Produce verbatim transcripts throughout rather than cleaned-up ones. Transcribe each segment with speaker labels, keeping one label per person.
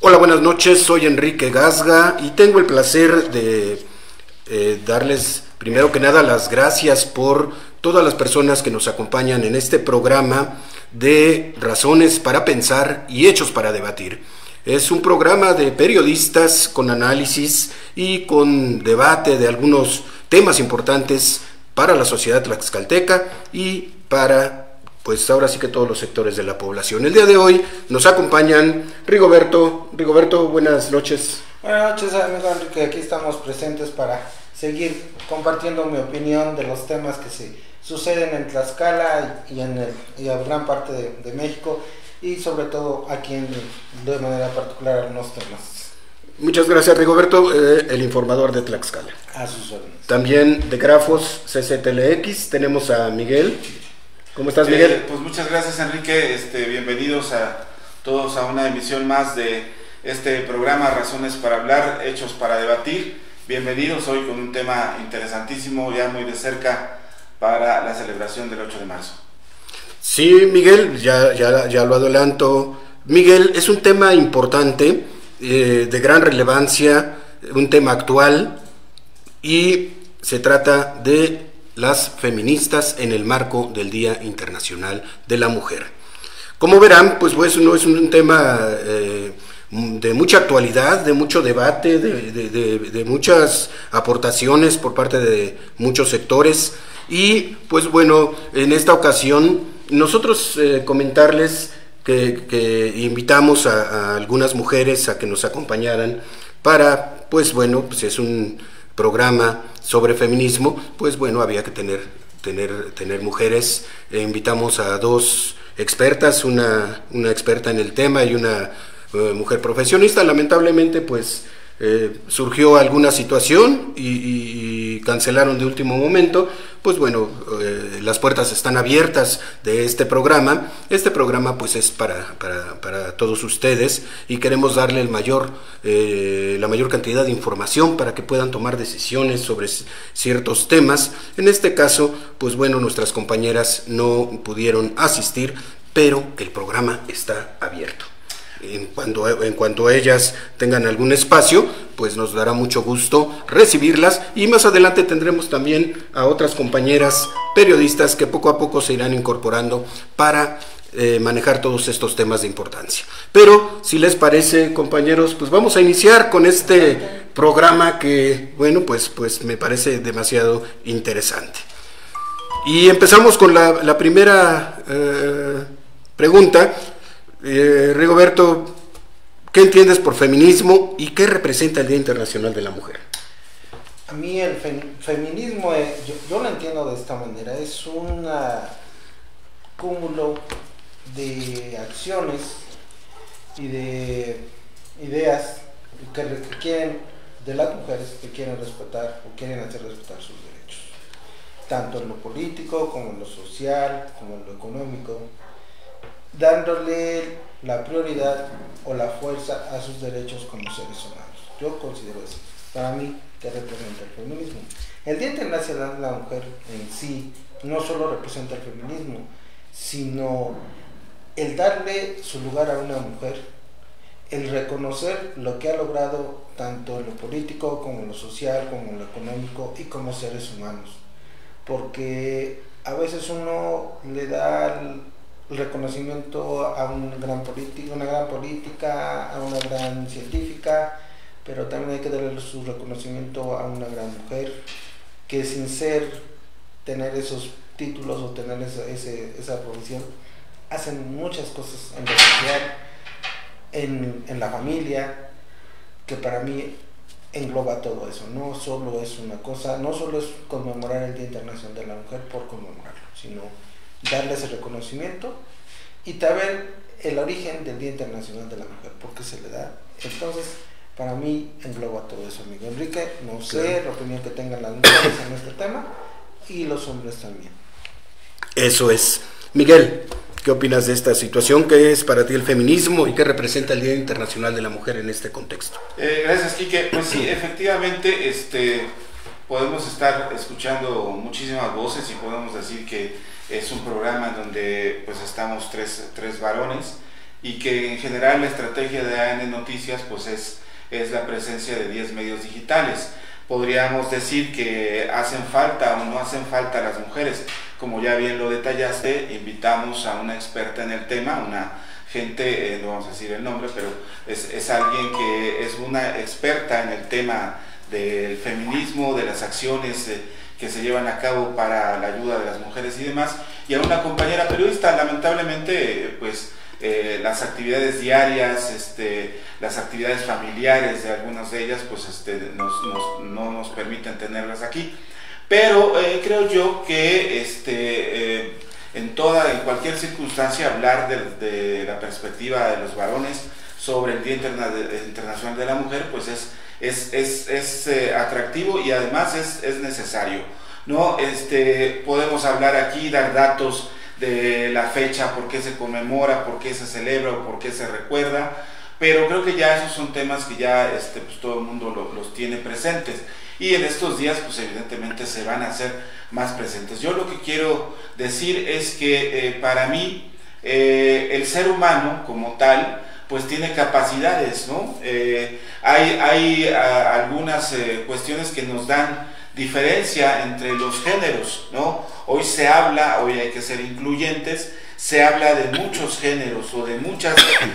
Speaker 1: Hola, buenas noches, soy Enrique Gasga y tengo el placer de eh, darles primero que nada las gracias por todas las personas que nos acompañan en este programa de Razones para Pensar y Hechos para Debatir. Es un programa de periodistas con análisis y con debate de algunos temas importantes para la sociedad tlaxcalteca y para, pues ahora sí que todos los sectores de la población. El día de hoy nos acompañan Rigoberto. Rigoberto, buenas noches.
Speaker 2: Buenas noches, amigo Enrique. Aquí estamos presentes para seguir compartiendo mi opinión de los temas que se suceden en Tlaxcala y en, el, y en gran parte de, de México, y sobre todo aquí en, de manera particular algunos temas.
Speaker 1: Muchas gracias, Rigoberto, eh, el informador de Tlaxcala.
Speaker 2: A sus órdenes.
Speaker 1: También de Grafos C C T L X tenemos a Miguel. ¿Cómo estás, Miguel?
Speaker 3: Eh, pues muchas gracias, Enrique. Este, bienvenidos a todos a una emisión más de este programa Razones para Hablar, Hechos para Debatir. Bienvenidos hoy con un tema interesantísimo, ya muy de cerca, para la celebración del ocho de marzo.
Speaker 1: Sí, Miguel, ya, ya, ya lo adelanto. Miguel, es un tema importante, eh, de gran relevancia, un tema actual, y se trata de las feministas en el marco del Día Internacional de la Mujer. Como verán, pues, pues no es un tema eh, de mucha actualidad, de mucho debate, de, de, de, de muchas aportaciones por parte de muchos sectores, y pues bueno, en esta ocasión nosotros eh, comentarles que, que invitamos a, a algunas mujeres a que nos acompañaran para, pues bueno, pues es un programa sobre feminismo, pues bueno, había que tener, tener, tener mujeres. Eh, invitamos a dos expertas, una, una experta en el tema y una uh, mujer profesionista. Lamentablemente, pues eh, surgió alguna situación y, y, y cancelaron de último momento. Pues bueno, eh, las puertas están abiertas de este programa. Este programa pues es para, para, para todos ustedes, y queremos darle el mayor, eh, la mayor cantidad de información para que puedan tomar decisiones sobre ciertos temas. En este caso, pues bueno, nuestras compañeras no pudieron asistir, pero el programa está abierto. En cuanto, en cuanto a ellas tengan algún espacio, pues nos dará mucho gusto recibirlas, y más adelante tendremos también a otras compañeras periodistas que poco a poco se irán incorporando para eh, manejar todos estos temas de importancia. Pero si les parece, compañeros, pues vamos a iniciar con este programa que, bueno, pues, pues me parece demasiado interesante. Y empezamos con la, la primera eh, pregunta. Eh, Rigoberto, ¿qué entiendes por feminismo y qué representa el Día Internacional de la Mujer?
Speaker 2: A mí el fe, feminismo, eh, yo, yo lo entiendo de esta manera, es un cúmulo de acciones y de ideas que requieren de las mujeres que quieren respetar o quieren hacer respetar sus derechos, tanto en lo político como en lo social, como en lo económico, dándole la prioridad o la fuerza a sus derechos como seres humanos. Yo considero eso. Para mí, ¿qué representa el feminismo? El Día Internacional de la Mujer en sí no solo representa el feminismo, sino el darle su lugar a una mujer, el reconocer lo que ha logrado tanto en lo político como en lo social, como en lo económico y como seres humanos. Porque a veces uno le da el el reconocimiento a un gran político, una gran política, a una gran científica, pero también hay que darle su reconocimiento a una gran mujer que, sin ser, tener esos títulos o tener esa, ese, esa profesión, hacen muchas cosas en la sociedad, en, en la familia, que para mí engloba todo eso. No solo es una cosa, no solo es conmemorar el Día Internacional de la Mujer por conmemorarlo, sino darle ese reconocimiento y también el origen del Día Internacional de la Mujer, porque se le da. Entonces, para mí engloba todo eso, amigo Enrique. No sé claro. La opinión que tengan las mujeres en este tema, y los hombres también.
Speaker 1: Eso es. Miguel, ¿qué opinas de esta situación? ¿Qué es para ti el feminismo y qué representa el Día Internacional de la Mujer en este contexto?
Speaker 3: Eh, gracias, Quique. Pues sí, efectivamente, este, podemos estar escuchando muchísimas voces y podemos decir que es un programa en donde pues estamos tres, tres varones, y que en general la estrategia de A N Noticias pues es, es la presencia de diez medios digitales. Podríamos decir que hacen falta o no hacen falta las mujeres. Como ya bien lo detallaste, invitamos a una experta en el tema, una gente, eh, no vamos a decir el nombre, pero es, es alguien que es una experta en el tema del feminismo, de las acciones eh, que se llevan a cabo para la ayuda de las mujeres y demás, y a una compañera periodista. Lamentablemente, eh, pues eh, las actividades diarias, este, las actividades familiares de algunas de ellas, pues este, nos, nos, no nos permiten tenerlas aquí. Pero eh, creo yo que este, eh, en toda, en cualquier circunstancia, hablar de, de la perspectiva de los varones sobre el Día Interna de, Internacional de la Mujer, pues es, es, es, es eh, atractivo y además es, es necesario, ¿no? Este, podemos hablar aquí, dar datos de la fecha, por qué se conmemora, por qué se celebra o por qué se recuerda, pero creo que ya esos son temas que ya este, pues todo el mundo lo, los tiene presentes. Y en estos días, pues evidentemente se van a hacer más presentes. Yo lo que quiero decir es que eh, para mí eh, el ser humano como tal, pues tiene capacidades, ¿no? Eh, hay hay a, algunas eh, cuestiones que nos dan diferencia entre los géneros, ¿no? Hoy se habla, hoy hay que ser incluyentes, se habla de muchos géneros o de muchas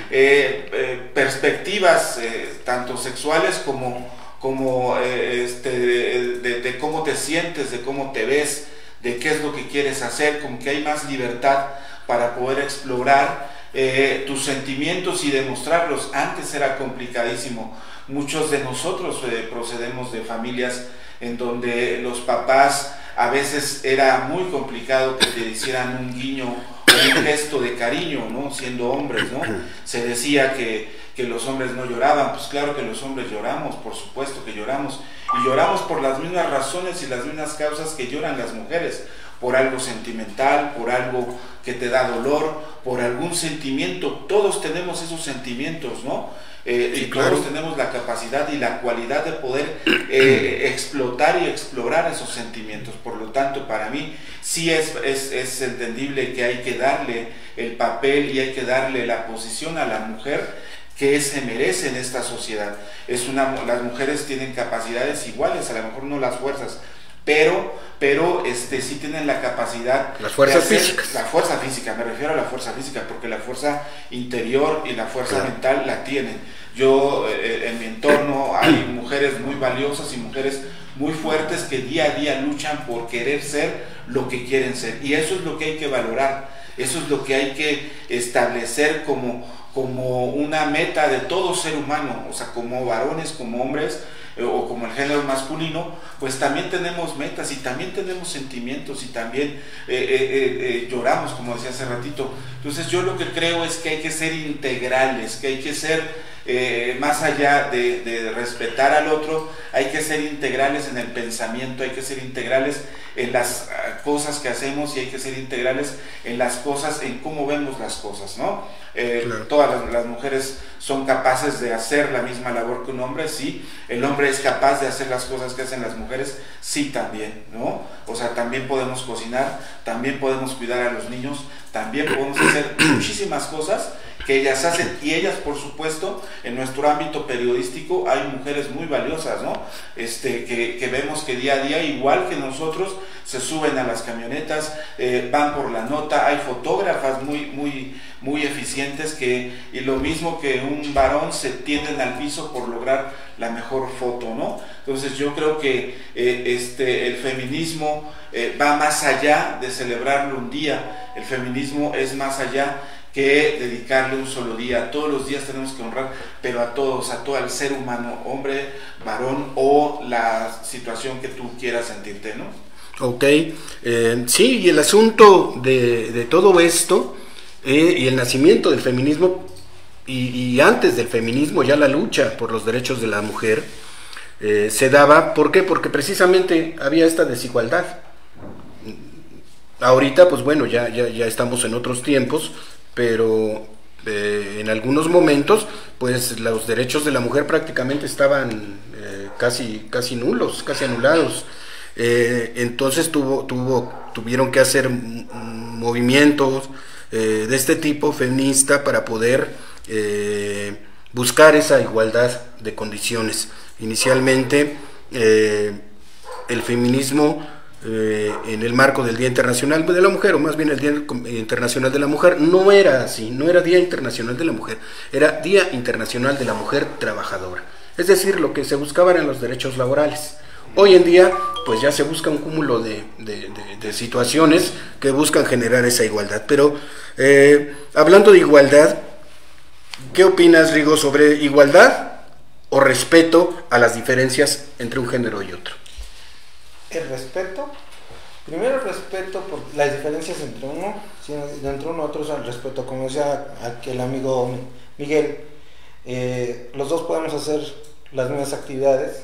Speaker 3: eh, eh, perspectivas, eh, tanto sexuales como como eh, este, de, de, de cómo te sientes, de cómo te ves, de qué es lo que quieres hacer, como que hay más libertad para poder explorar eh, tus sentimientos y demostrarlos. Antes era complicadísimo. Muchos de nosotros eh, procedemos de familias en donde los papás a veces era muy complicado que te hicieran un guiño o un gesto de cariño, ¿no? Siendo hombres, ¿no? Se decía que que los hombres no lloraban. Pues claro que los hombres lloramos, por supuesto que lloramos, y lloramos por las mismas razones y las mismas causas que lloran las mujeres, por algo sentimental, por algo que te da dolor, por algún sentimiento. Todos tenemos esos sentimientos, ¿no? Eh, sí, y todos claro. tenemos la capacidad y la cualidad de poder eh, explotar y explorar esos sentimientos. Por lo tanto, para mí sí es, es, es entendible que hay que darle el papel y hay que darle la posición a la mujer que se merece en esta sociedad. Es una, las mujeres tienen capacidades iguales, a lo mejor no las fuerzas, pero, pero este, sí tienen la capacidad.
Speaker 1: Las fuerzas
Speaker 3: hacer,
Speaker 1: físicas.
Speaker 3: La fuerza física, me refiero a la fuerza física, porque la fuerza interior y la fuerza claro. mental la tienen. Yo, eh, en mi entorno, hay mujeres muy valiosas y mujeres muy fuertes que día a día luchan por querer ser lo que quieren ser, y eso es lo que hay que valorar, eso es lo que hay que establecer como como una meta de todo ser humano, o sea, como varones, como hombres, eh, o como el género masculino, pues también tenemos metas y también tenemos sentimientos y también eh, eh, eh, lloramos, como decía hace ratito. Entonces yo lo que creo es que hay que ser integrales, que hay que ser eh, más allá de, de respetar al otro, hay que ser integrales en el pensamiento, hay que ser integrales en las uh, cosas que hacemos y hay que ser integrales en las cosas, en cómo vemos las cosas, ¿no? Eh, claro. Todas las, las mujeres son capaces de hacer la misma labor que un hombre, sí. El hombre es capaz de hacer las cosas que hacen las mujeres, sí, también, ¿no? O sea, también podemos cocinar, también podemos cuidar a los niños, también podemos hacer muchísimas cosas que ellas hacen, y ellas, por supuesto, en nuestro ámbito periodístico hay mujeres muy valiosas, ¿no? Este, que, que vemos que día a día, igual que nosotros, se suben a las camionetas, eh, van por la nota. Hay fotógrafas muy, muy, muy eficientes que, y lo mismo que un varón, se tienden al piso por lograr la mejor foto, ¿no? Entonces yo creo que eh, este, el feminismo eh, va más allá de celebrarlo un día. El feminismo es más allá que dedicarle un solo día. Todos los días tenemos que honrar, pero a todos, a todo el ser humano, hombre, varón o la situación que tú quieras sentirte, ¿no?
Speaker 1: Ok, eh, sí, y el asunto de, de todo esto eh, y el nacimiento del feminismo y, y antes del feminismo ya la lucha por los derechos de la mujer eh, se daba, ¿por qué? Porque precisamente había esta desigualdad. Ahorita pues bueno, ya, ya, ya estamos en otros tiempos, pero eh, en algunos momentos pues los derechos de la mujer prácticamente estaban eh, casi, casi nulos, casi anulados. Eh, entonces tuvo, tuvo, tuvieron que hacer movimientos eh, de este tipo feminista para poder eh, buscar esa igualdad de condiciones. Inicialmente eh, el feminismo eh, en el marco del Día Internacional de la Mujer, o más bien el Día Internacional de la Mujer, no era así, no era Día Internacional de la Mujer, era Día Internacional de la Mujer Trabajadora. Es decir, lo que se buscaba eran los derechos laborales. Hoy en día, pues ya se busca un cúmulo de, de, de, de situaciones que buscan generar esa igualdad. Pero, eh, hablando de igualdad, ¿qué opinas, Rigo, sobre igualdad o respeto a las diferencias entre un género y otro?
Speaker 2: El respeto, primero el respeto por las diferencias entre uno, entre uno y otro, es el respeto, como decía aquel amigo Miguel, eh, los dos podemos hacer las mismas actividades,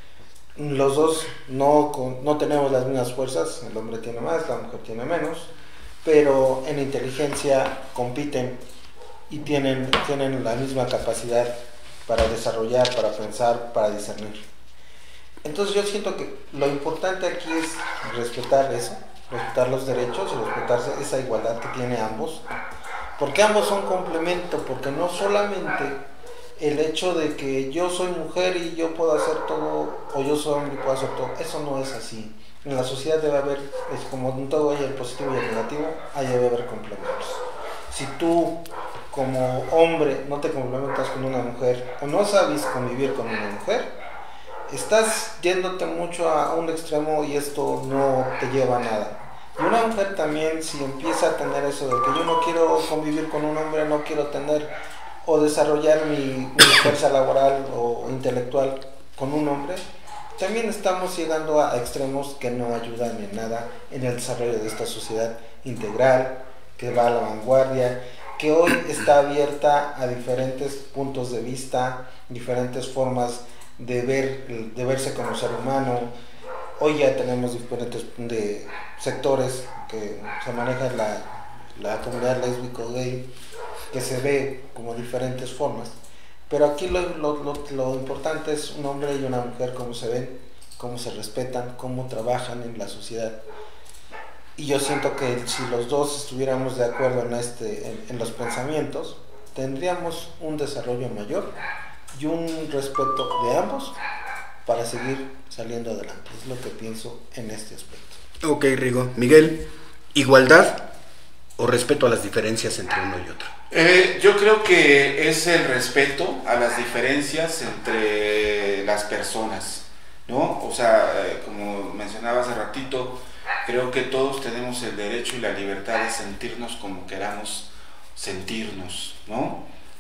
Speaker 2: los dos no, no tenemos las mismas fuerzas, el hombre tiene más, la mujer tiene menos, pero en inteligencia compiten y tienen, tienen la misma capacidad para desarrollar, para pensar, para discernir. Entonces yo siento que lo importante aquí es respetar eso, respetar los derechos y respetar esa igualdad que tiene ambos, porque ambos son complemento, porque no solamente el hecho de que yo soy mujer y yo puedo hacer todo, o yo soy hombre y puedo hacer todo, eso no es así. En la sociedad debe haber, es como en todo hay el positivo y el negativo, ahí debe haber complementos. Si tú como hombre no te complementas con una mujer, o no sabes convivir con una mujer, estás yéndote mucho a un extremo y esto no te lleva a nada. Y una mujer también, si empieza a tener eso de que yo no quiero convivir con un hombre, no quiero tener o desarrollar mi, mi fuerza laboral o intelectual con un hombre, también estamos llegando a extremos que no ayudan en nada en el desarrollo de esta sociedad integral, que va a la vanguardia, que hoy está abierta a diferentes puntos de vista, diferentes formas de ver, de verse como ser humano. Hoy ya tenemos diferentes de sectores que se maneja la, la comunidad lésbico gay, que se ve como diferentes formas, pero aquí lo, lo, lo, lo importante es un hombre y una mujer, cómo se ven, cómo se respetan, cómo trabajan en la sociedad. Y yo siento que si los dos estuviéramos de acuerdo en, este, en, en los pensamientos, tendríamos un desarrollo mayor y un respeto de ambos para seguir saliendo adelante. Es lo que pienso en este aspecto.
Speaker 1: Ok, Rigo. Miguel, ¿igualdad o respeto a las diferencias entre uno y otro?
Speaker 3: Eh, yo creo que es el respeto a las diferencias entre las personas, ¿no? O sea, eh, como mencionaba hace ratito, creo que todos tenemos el derecho y la libertad de sentirnos como queramos sentirnos, ¿no?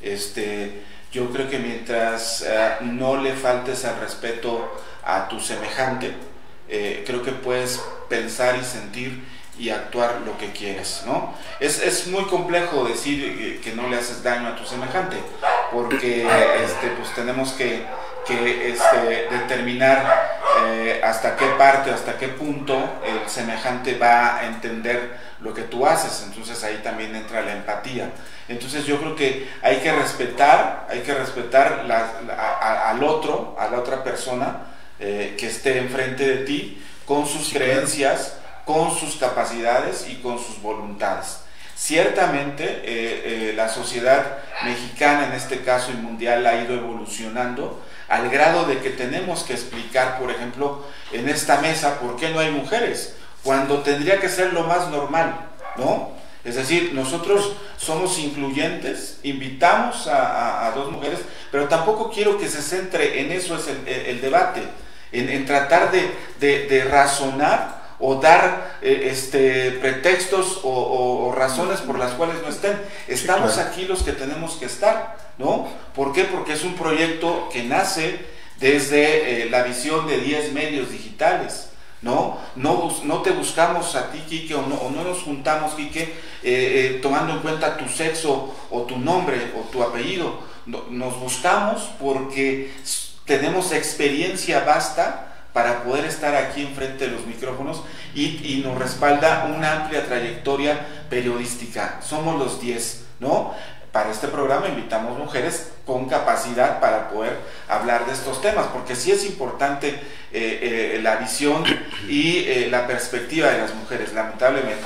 Speaker 3: Este, yo creo que mientras eh, no le faltes al respeto a tu semejante, eh, creo que puedes pensar y sentir y actuar lo que quieras, ¿no? Es, es muy complejo decir que no le haces daño a tu semejante, porque este, pues tenemos que, que este, determinar eh, hasta qué parte, hasta qué punto el semejante va a entender lo que tú haces. Entonces ahí también entra la empatía. Entonces yo creo que hay que respetar, hay que respetar la, la, a, al otro, a la otra persona eh, que esté enfrente de ti, con sus sí, creencias, claro, con sus capacidades y con sus voluntades. Ciertamente eh, eh, la sociedad mexicana en este caso y mundial ha ido evolucionando al grado de que tenemos que explicar, por ejemplo, en esta mesa por qué no hay mujeres, cuando tendría que ser lo más normal, ¿no? Es decir, nosotros somos incluyentes, invitamos a, a, a dos mujeres, pero tampoco quiero que se centre en eso, es el, el, el debate, en, en tratar de, de, de razonar o dar eh, este, pretextos o, o, o razones por las cuales no estén. Estamos sí, claro, aquí los que tenemos que estar, ¿no? ¿Por qué? Porque es un proyecto que nace desde eh, la visión de diez medios digitales, ¿no? No, no te buscamos a ti, Quique, o no, o no nos juntamos, Quique, eh, eh, tomando en cuenta tu sexo o tu nombre o tu apellido. No, nos buscamos porque tenemos experiencia vasta para poder estar aquí enfrente de los micrófonos y, y nos respalda una amplia trayectoria periodística. Somos los diez, ¿no? Para este programa invitamos mujeres con capacidad para poder hablar de estos temas, porque sí es importante eh, eh, la visión y eh, la perspectiva de las mujeres. Lamentablemente,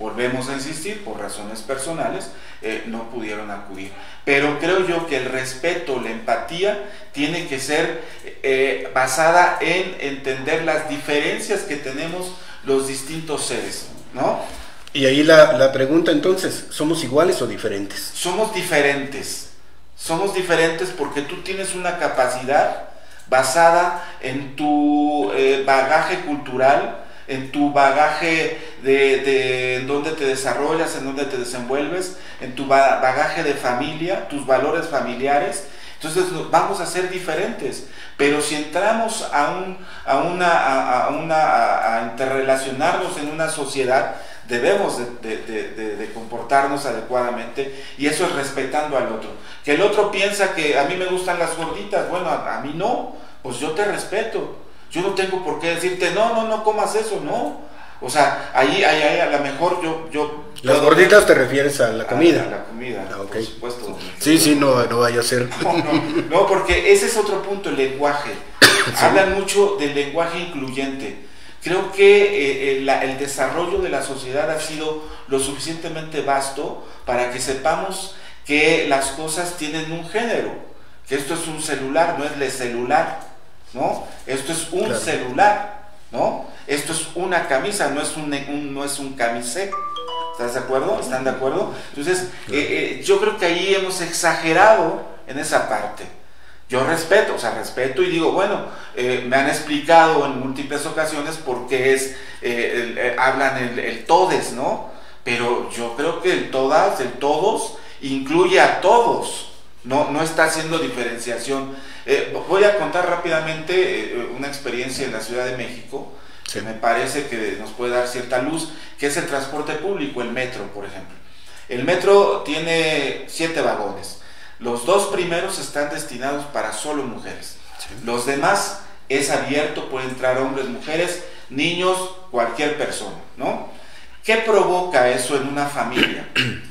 Speaker 3: volvemos a insistir, por razones personales, eh, no pudieron acudir. Pero creo yo que el respeto, la empatía, tiene que ser eh, basada en entender las diferencias que tenemos los distintos seres, ¿no?
Speaker 1: Y ahí la, la pregunta entonces, ¿somos iguales o diferentes?
Speaker 3: Somos diferentes, somos diferentes porque tú tienes una capacidad basada en tu eh, bagaje cultural, en tu bagaje de, de en dónde te desarrollas, en dónde te desenvuelves, en tu bagaje de familia, tus valores familiares. Entonces vamos a ser diferentes, pero si entramos a, un, a, una, a, a, una, a, a interrelacionarnos en una sociedad, debemos de, de, de, de comportarnos adecuadamente, y eso es respetando al otro. Que el otro piensa que a mí me gustan las gorditas, bueno, a, a mí no, pues yo te respeto. Yo no tengo por qué decirte, no, no, no comas eso, no. O sea, ahí, ahí, ahí a lo mejor yo... yo
Speaker 1: ¿Las gorditas te refieres a la comida?
Speaker 3: A la comida,
Speaker 1: ah, okay.
Speaker 3: Por supuesto.
Speaker 1: Sí, sí, no, no vaya a ser.
Speaker 3: No, no, no, porque ese es otro punto, el lenguaje. ¿Sí? Hablan mucho del lenguaje incluyente. Creo que eh, el, el desarrollo de la sociedad ha sido lo suficientemente vasto para que sepamos que las cosas tienen un género, que esto es un celular, no es el celular, ¿no? Esto es un claro. celular, ¿no? Esto es una camisa, no es un, un, no es un camisé. ¿Estás de acuerdo? ¿Están de acuerdo? Entonces, claro. eh, eh, yo creo que ahí hemos exagerado en esa parte. Yo respeto, o sea, respeto y digo, bueno, eh, me han explicado en múltiples ocasiones por qué es, eh, el, eh, hablan el, el todes, ¿no? Pero yo creo que el todas, el todos, incluye a todos, no, no está haciendo diferenciación. Eh, voy a contar rápidamente eh, una experiencia en la Ciudad de México, sí. que me parece que nos puede dar cierta luz, que es el transporte público, el metro, por ejemplo. El metro tiene siete vagones. Los dos primeros están destinados para solo mujeres. Sí. Los demás es abierto, puede entrar hombres, mujeres, niños, cualquier persona, ¿no? ¿Qué provoca eso en una familia?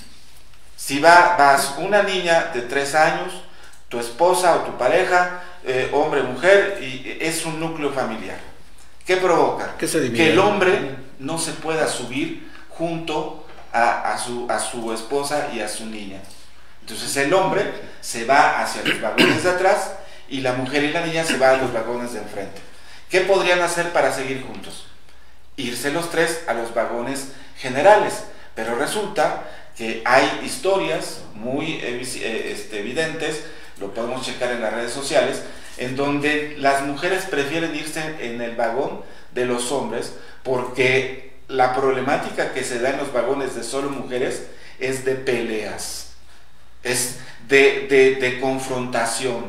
Speaker 3: Si va, vas una niña de tres años, tu esposa o tu pareja, eh, hombre, mujer, y es un núcleo familiar. ¿Qué provoca?
Speaker 1: ¿Qué se divide?
Speaker 3: Que el hombre no se pueda subir junto a, a, su, a su esposa y a su niña. Entonces el hombre se va hacia los vagones de atrás y la mujer y la niña se van a los vagones de enfrente. ¿Qué podrían hacer para seguir juntos? Irse los tres a los vagones generales, pero resulta que hay historias muy eh, este, evidentes, lo podemos checar en las redes sociales, en donde las mujeres prefieren irse en el vagón de los hombres porque la problemática que se da en los vagones de solo mujeres es de peleas. Es de, de, de confrontación,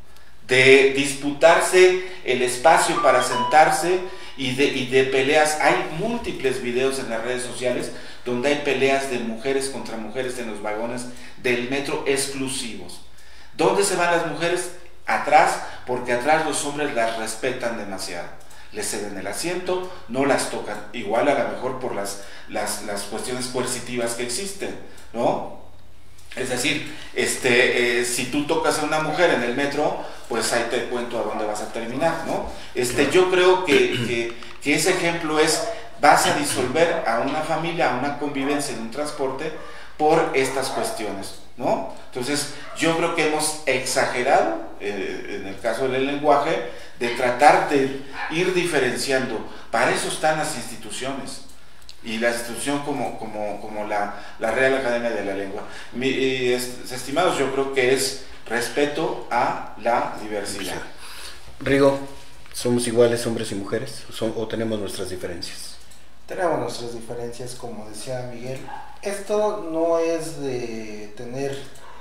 Speaker 3: de disputarse el espacio para sentarse y de, y de peleas. Hay múltiples videos en las redes sociales donde hay peleas de mujeres contra mujeres en los vagones del metro exclusivos. ¿Dónde se van las mujeres? Atrás, porque atrás los hombres las respetan demasiado. Les ceden el asiento, no las tocan, igual a lo mejor por las, las, las cuestiones coercitivas que existen, ¿no? Es decir, este, eh, si tú tocas a una mujer en el metro, pues ahí te cuento a dónde vas a terminar, ¿no? Este, yo creo que, que, que ese ejemplo es, vas a disolver a una familia, a una convivencia en un transporte por estas cuestiones, ¿no? Entonces, yo creo que hemos exagerado, eh, en el caso del lenguaje, de tratar de ir diferenciando. Para eso están las instituciones. Y la institución como, como, como la, la Real Academia de la Lengua. Mi, est, estimados, yo creo que es respeto a la diversidad.
Speaker 1: Rigo, ¿somos iguales hombres y mujeres son, o tenemos nuestras diferencias?
Speaker 2: Tenemos nuestras diferencias, como decía Miguel. Esto no es de tener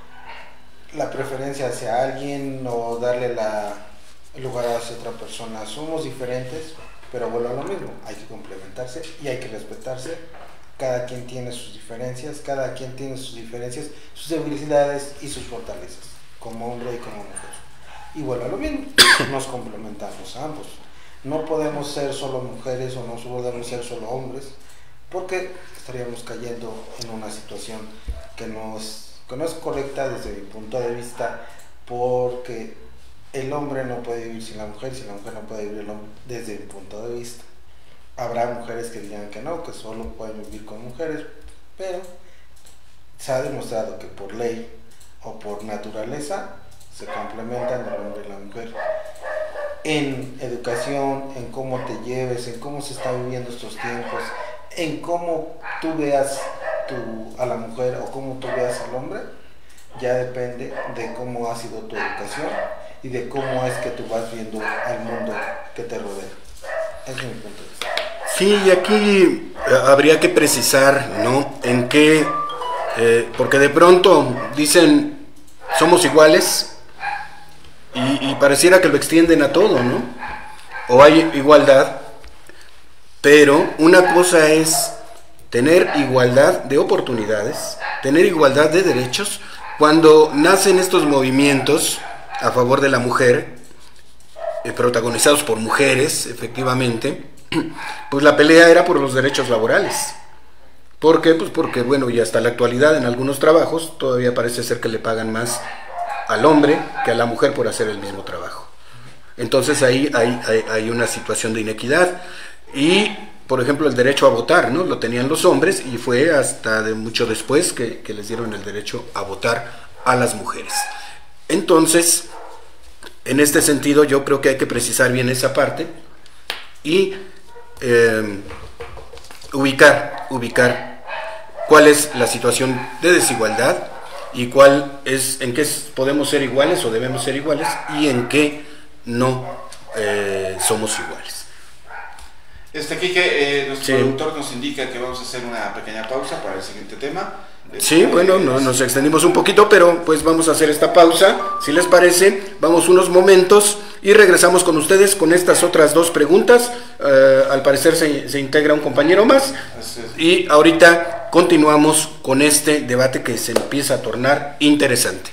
Speaker 2: la preferencia hacia alguien o darle la, el lugar hacia otra persona. Somos diferentes, pero vuelvo a lo mismo, hay que complementarse y hay que respetarse. Cada quien tiene sus diferencias, cada quien tiene sus diferencias, sus debilidades y sus fortalezas, como hombre y como mujer. Y vuelvo a lo mismo, nos complementamos a ambos. No podemos ser solo mujeres o no podemos ser solo hombres, porque estaríamos cayendo en una situación que no es, que no es correcta desde mi punto de vista, porque el hombre no puede vivir sin la mujer, si la mujer no puede vivir desde mi punto de vista. habrá mujeres que digan que no, que solo pueden vivir con mujeres, pero se ha demostrado que por ley o por naturaleza se complementan el hombre y la mujer. En educación, en cómo te lleves, en cómo se están viviendo estos tiempos, en cómo tú veas tu, a la mujer o cómo tú veas al hombre, ya depende de cómo ha sido tu educación y de cómo es que tú vas viendo al mundo que te rodea. Ese es mi punto de vista.
Speaker 1: Sí, y aquí eh, habría que precisar, ¿no? En qué, eh, porque de pronto dicen, somos iguales, y, y pareciera que lo extienden a todo, ¿no? O hay igualdad, pero una cosa es tener igualdad de oportunidades, tener igualdad de derechos. Cuando nacen estos movimientos a favor de la mujer, eh, protagonizados por mujeres, efectivamente, pues la pelea era por los derechos laborales. ¿Por qué? Pues porque, bueno, y hasta la actualidad en algunos trabajos todavía parece ser que le pagan más al hombre que a la mujer por hacer el mismo trabajo. Entonces ahí hay, hay, hay una situación de inequidad. Y, por ejemplo, el derecho a votar, ¿no? Lo tenían los hombres y fue hasta de mucho después que, que les dieron el derecho a votar a las mujeres. Entonces, en este sentido, yo creo que hay que precisar bien esa parte y eh, ubicar, ubicar cuál es la situación de desigualdad y cuál es, en qué podemos ser iguales o debemos ser iguales y en qué no eh, somos iguales.
Speaker 3: Este Quique, eh, nuestro
Speaker 1: sí.
Speaker 3: productor nos indica que vamos a hacer una pequeña pausa para el siguiente tema.
Speaker 1: Sí, eh, bueno, no, nos extendimos un poquito, pero pues vamos a hacer esta pausa, si les parece, vamos unos momentos y regresamos con ustedes con estas otras dos preguntas. Uh, al parecer se, se integra un compañero más y ahorita continuamos con este debate que se empieza a tornar interesante.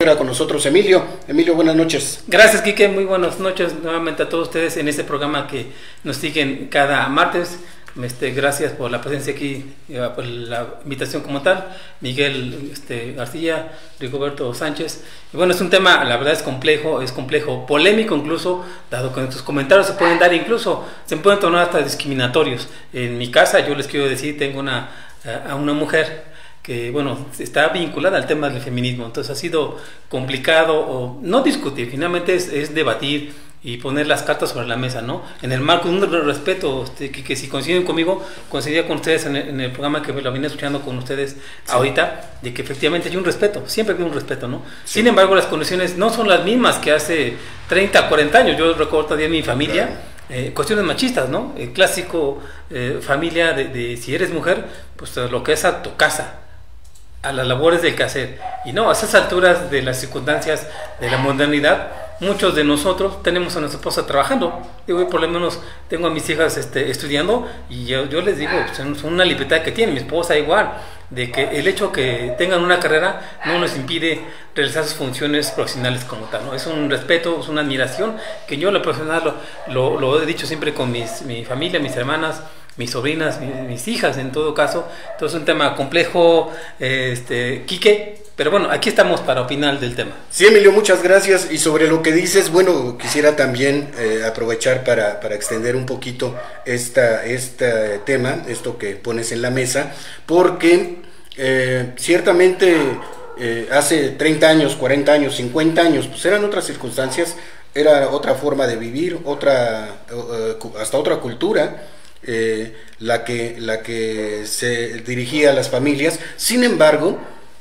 Speaker 1: recupera con nosotros Emilio. Emilio, buenas noches.
Speaker 4: Gracias, Quique, muy buenas noches nuevamente a todos ustedes en este programa que nos siguen cada martes. Este, gracias por la presencia aquí, por la invitación como tal, Miguel este, García, Rigoberto Sánchez. Y bueno, es un tema, la verdad es complejo, es complejo, polémico incluso, dado que nuestros comentarios se pueden dar incluso, se pueden tornar hasta discriminatorios. En mi casa, yo les quiero decir, tengo una, a una mujer que, bueno, está vinculada al tema del feminismo, entonces ha sido complicado, o no discutir, finalmente es, es debatir y poner las cartas sobre la mesa, ¿no? En el marco de un respeto, este, que, que si coinciden conmigo, coincidía con ustedes en el, en el programa que lo vine escuchando con ustedes sí. ahorita, de que efectivamente hay un respeto, siempre hay un respeto, ¿no? Sí. Sin embargo, las condiciones no son las mismas que hace treinta, cuarenta años. Yo recuerdo todavía en mi familia, claro. eh, cuestiones machistas, ¿no? El clásico eh, familia de, de si eres mujer, pues lo que es a tu casa, a las labores del quehacer. Y no, a esas alturas de las circunstancias de la modernidad, muchos de nosotros tenemos a nuestra esposa trabajando. Digo, por lo menos tengo a mis hijas este, estudiando, y yo, yo les digo, son una libertad que tiene mi esposa igual, de que el hecho que tengan una carrera no nos impide realizar sus funciones profesionales como tal, ¿no? Es un respeto, es una admiración que yo, lo profesional, lo, lo, lo he dicho siempre con mis, mi familia, mis hermanas, mis sobrinas, mis, mis hijas en todo caso. Entonces es un tema complejo, este, Quique, pero bueno, aquí estamos para opinar del tema.
Speaker 1: Sí, Emilio, muchas gracias. Y sobre lo que dices, bueno, quisiera también eh, aprovechar para, para extender un poquito esta, este tema, esto que pones en la mesa, porque eh, ciertamente eh, hace treinta años, cuarenta años, cincuenta años, pues eran otras circunstancias, era otra forma de vivir, otra uh, hasta otra cultura, eh, la que, la que se dirigía a las familias. Sin embargo,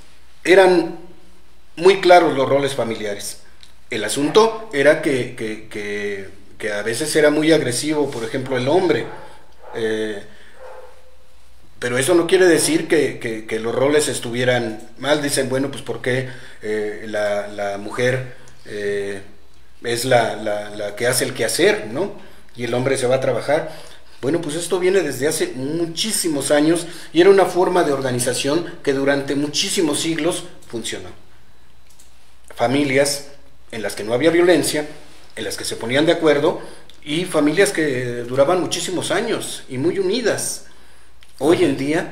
Speaker 1: eran muy claros los roles familiares. El asunto era que, que, que, que a veces era muy agresivo, por ejemplo, el hombre. Eh, pero eso no quiere decir que, que, que los roles estuvieran mal. Dicen, bueno, pues ¿por qué eh, la, la mujer eh, es la, la, la que hace el quehacer, ¿no? Y el hombre se va a trabajar. Bueno, pues esto viene desde hace muchísimos años y era una forma de organización que durante muchísimos siglos funcionó. Familias en las que no había violencia, en las que se ponían de acuerdo, y familias que duraban muchísimos años y muy unidas. Hoy en día,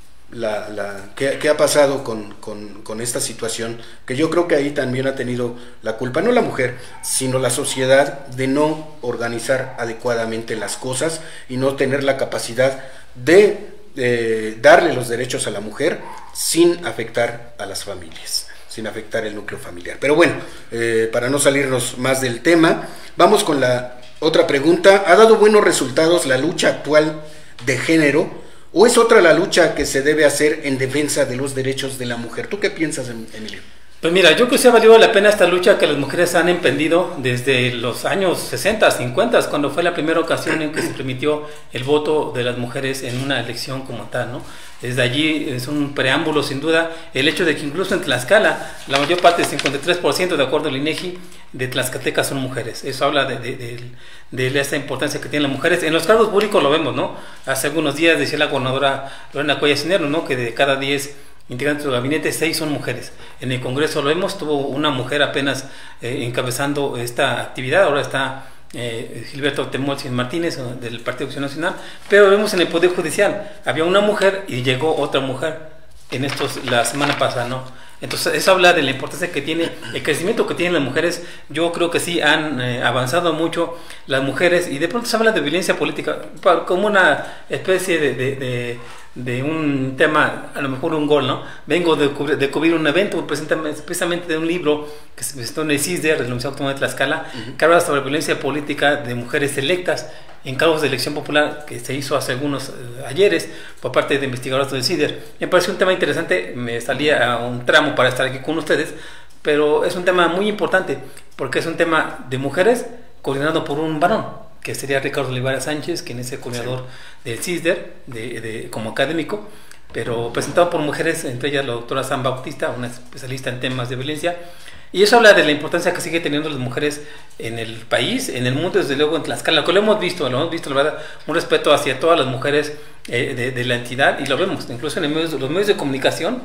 Speaker 1: la, la, ¿qué, qué ha pasado con, con, con esta situación? Que yo creo que ahí también ha tenido la culpa, no la mujer, sino la sociedad, de no organizar adecuadamente las cosas y no tener la capacidad de eh, darle los derechos a la mujer sin afectar a las familias, sin afectar el núcleo familiar. Pero bueno, eh, para no salirnos más del tema, vamos con la otra pregunta. ¿Ha dado buenos resultados la lucha actual de género? ¿O es otra la lucha que se debe hacer en defensa de los derechos de la mujer? ¿Tú qué piensas, Emilio?
Speaker 4: Pues mira, yo creo que se ha valido la pena esta lucha que las mujeres han emprendido desde los años sesenta, cincuenta, cuando fue la primera ocasión en que se permitió el voto de las mujeres en una elección como tal, ¿no? Desde allí es un preámbulo, sin duda, el hecho de que incluso en Tlaxcala, la mayor parte, el cincuenta y tres por ciento, de acuerdo al INEGI, de tlaxcaltecas son mujeres. Eso habla de, de, de, de esa importancia que tienen las mujeres. En los cargos públicos lo vemos, ¿no? Hace algunos días decía la gobernadora Lorena Cuellar Cisneros, ¿no?, que de cada diez integrantes del gabinete, seis son mujeres. En el Congreso lo vemos, tuvo una mujer apenas eh, encabezando esta actividad. Ahora está eh, Gilberto Temolsin Martínez, del Partido Acción Nacional, pero vemos en el Poder Judicial, había una mujer y llegó otra mujer en estos, la semana pasada, ¿no? Entonces eso habla de la importancia que tiene, el crecimiento que tienen las mujeres. Yo creo que sí han eh, avanzado mucho las mujeres, y de pronto se habla de violencia política como una especie de, de, de, de un tema, a lo mejor un gol, ¿no? Vengo de cubrir, de cubrir un evento precisamente de un libro que se presentó en el CISDER, de la Universidad Autónoma de Tlaxcala, uh-huh. que habla sobre violencia política de mujeres electas en cargos de elección popular, que se hizo hace algunos eh, ayeres por parte de investigadores del CISDER. Me pareció un tema interesante, me salía a un tramo para estar aquí con ustedes, pero es un tema muy importante porque es un tema de mujeres coordinado por un varón, que sería Ricardo Olivares Sánchez, quien es el coordinador sí. del CISDER de, de, como académico, pero presentado por mujeres, entre ellas la doctora San Bautista, una especialista en temas de violencia. Y eso habla de la importancia que sigue teniendo las mujeres en el país, en el mundo, desde luego en Tlaxcala, que lo hemos visto, lo hemos visto, la verdad, un respeto hacia todas las mujeres eh, de, de la entidad, y lo vemos, incluso en el medio, los medios de comunicación,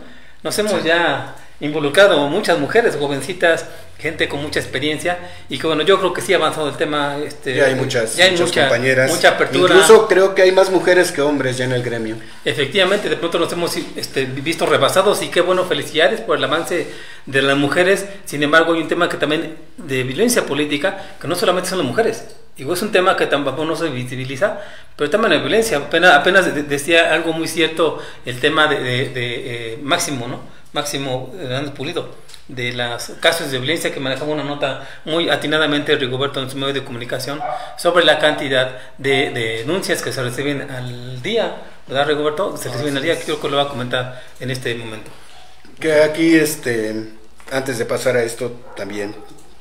Speaker 4: nos hemos
Speaker 1: Sí.
Speaker 4: ya involucrado muchas mujeres, jovencitas, gente con mucha experiencia, y que bueno, yo creo que sí ha avanzado el tema. Este,
Speaker 1: Ya hay muchas,
Speaker 4: ya hay
Speaker 1: muchas
Speaker 4: mucha,
Speaker 1: compañeras.
Speaker 4: mucha apertura.
Speaker 1: Incluso creo que hay más mujeres que hombres ya en el gremio.
Speaker 4: Efectivamente, de pronto nos hemos este, visto rebasados, y qué bueno, felicidades por el avance de las mujeres. Sin embargo, hay un tema que también de violencia política, que no solamente son las mujeres. Digo, es un tema que tampoco no se visibiliza, pero también la violencia. Apenas, apenas de- decía algo muy cierto, el tema de, de, de, eh, Máximo, ¿no? Máximo Hernández Pulido, de los casos de violencia, que manejaba una nota muy atinadamente Rigoberto en su medio de comunicación sobre la cantidad de, de denuncias que se reciben al día, ¿verdad, Rigoberto? Se reciben al día, que creo que lo va a comentar en este momento.
Speaker 1: Que aquí, este, antes de pasar a esto, también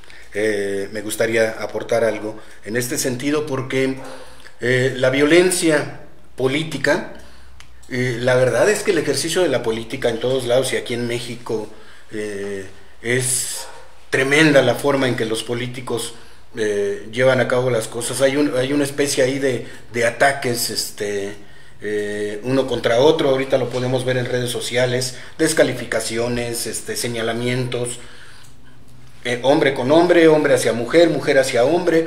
Speaker 1: eh, me gustaría aportar algo en este sentido, porque eh, la violencia política, eh, la verdad es que el ejercicio de la política en todos lados y aquí en México eh, es tremenda la forma en que los políticos eh, llevan a cabo las cosas. Hay, un, hay una especie ahí de, de ataques, este... Eh, uno contra otro, ahorita lo podemos ver en redes sociales, descalificaciones, este, señalamientos, eh, hombre con hombre, hombre hacia mujer, mujer hacia hombre.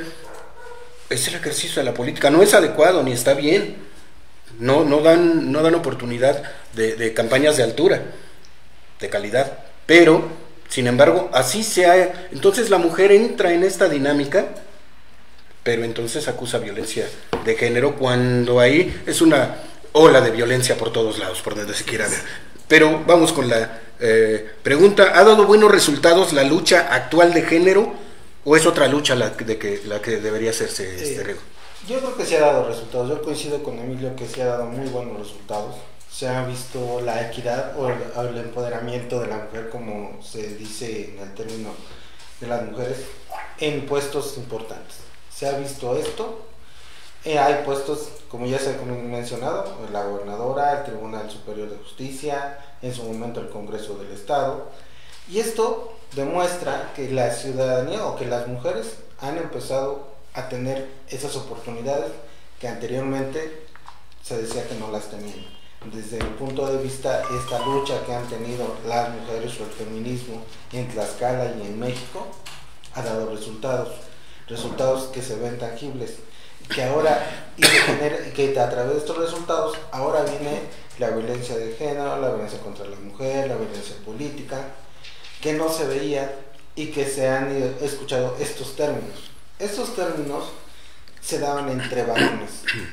Speaker 1: Es el ejercicio de la política, no es adecuado ni está bien, no, no, dan, no dan oportunidad de, de campañas de altura, de calidad, pero sin embargo así se ha, entonces la mujer entra en esta dinámica, pero entonces acusa violencia de género cuando ahí es una ola de violencia por todos lados, por donde se quiera ver. Pero vamos con la eh, pregunta, ¿ha dado buenos resultados la lucha actual de género o es otra lucha la de que, la que debería hacerse,
Speaker 2: Sí.
Speaker 1: este Rigo?
Speaker 2: Yo creo que sí ha dado resultados. Yo coincido con Emilio que sí ha dado muy buenos resultados. Se ha visto la equidad o el, o el empoderamiento de la mujer, como se dice en el término de las mujeres, en puestos importantes. Se ha visto esto. Eh, hay puestos, como ya se ha mencionado, la gobernadora, el Tribunal Superior de Justicia, en su momento el Congreso del Estado. Y esto demuestra que la ciudadanía o que las mujeres han empezado a tener esas oportunidades que anteriormente se decía que no las tenían. Desde el punto de vista, esta lucha que han tenido las mujeres o el feminismo en Tlaxcala y en México ha dado resultados, resultados que se ven tangibles, que ahora, y que, genera, que a través de estos resultados, ahora viene la violencia de género, la violencia contra la mujer, la violencia política, que no se veía y que se han escuchado estos términos. Estos términos se daban entre varones.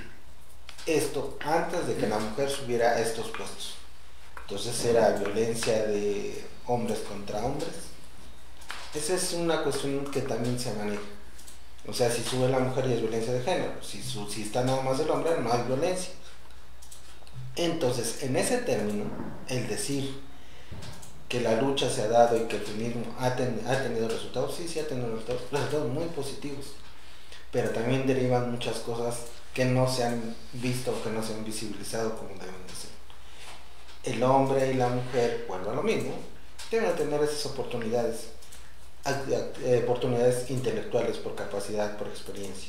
Speaker 2: Esto antes de que la mujer subiera a estos puestos. Entonces era violencia de hombres contra hombres. Esa es una cuestión que también se maneja. O sea, si sube la mujer y es violencia de género, si, su, si está nada más el hombre, no hay violencia. Entonces, en ese término, el decir que la lucha se ha dado y que el feminismo ha, ten, ha tenido resultados, sí, sí ha tenido resultados, resultados muy positivos, pero también derivan muchas cosas que no se han visto o que no se han visibilizado como deben de ser. El hombre y la mujer, vuelvo a lo mismo, deben tener esas oportunidades, oportunidades intelectuales por capacidad, por experiencia.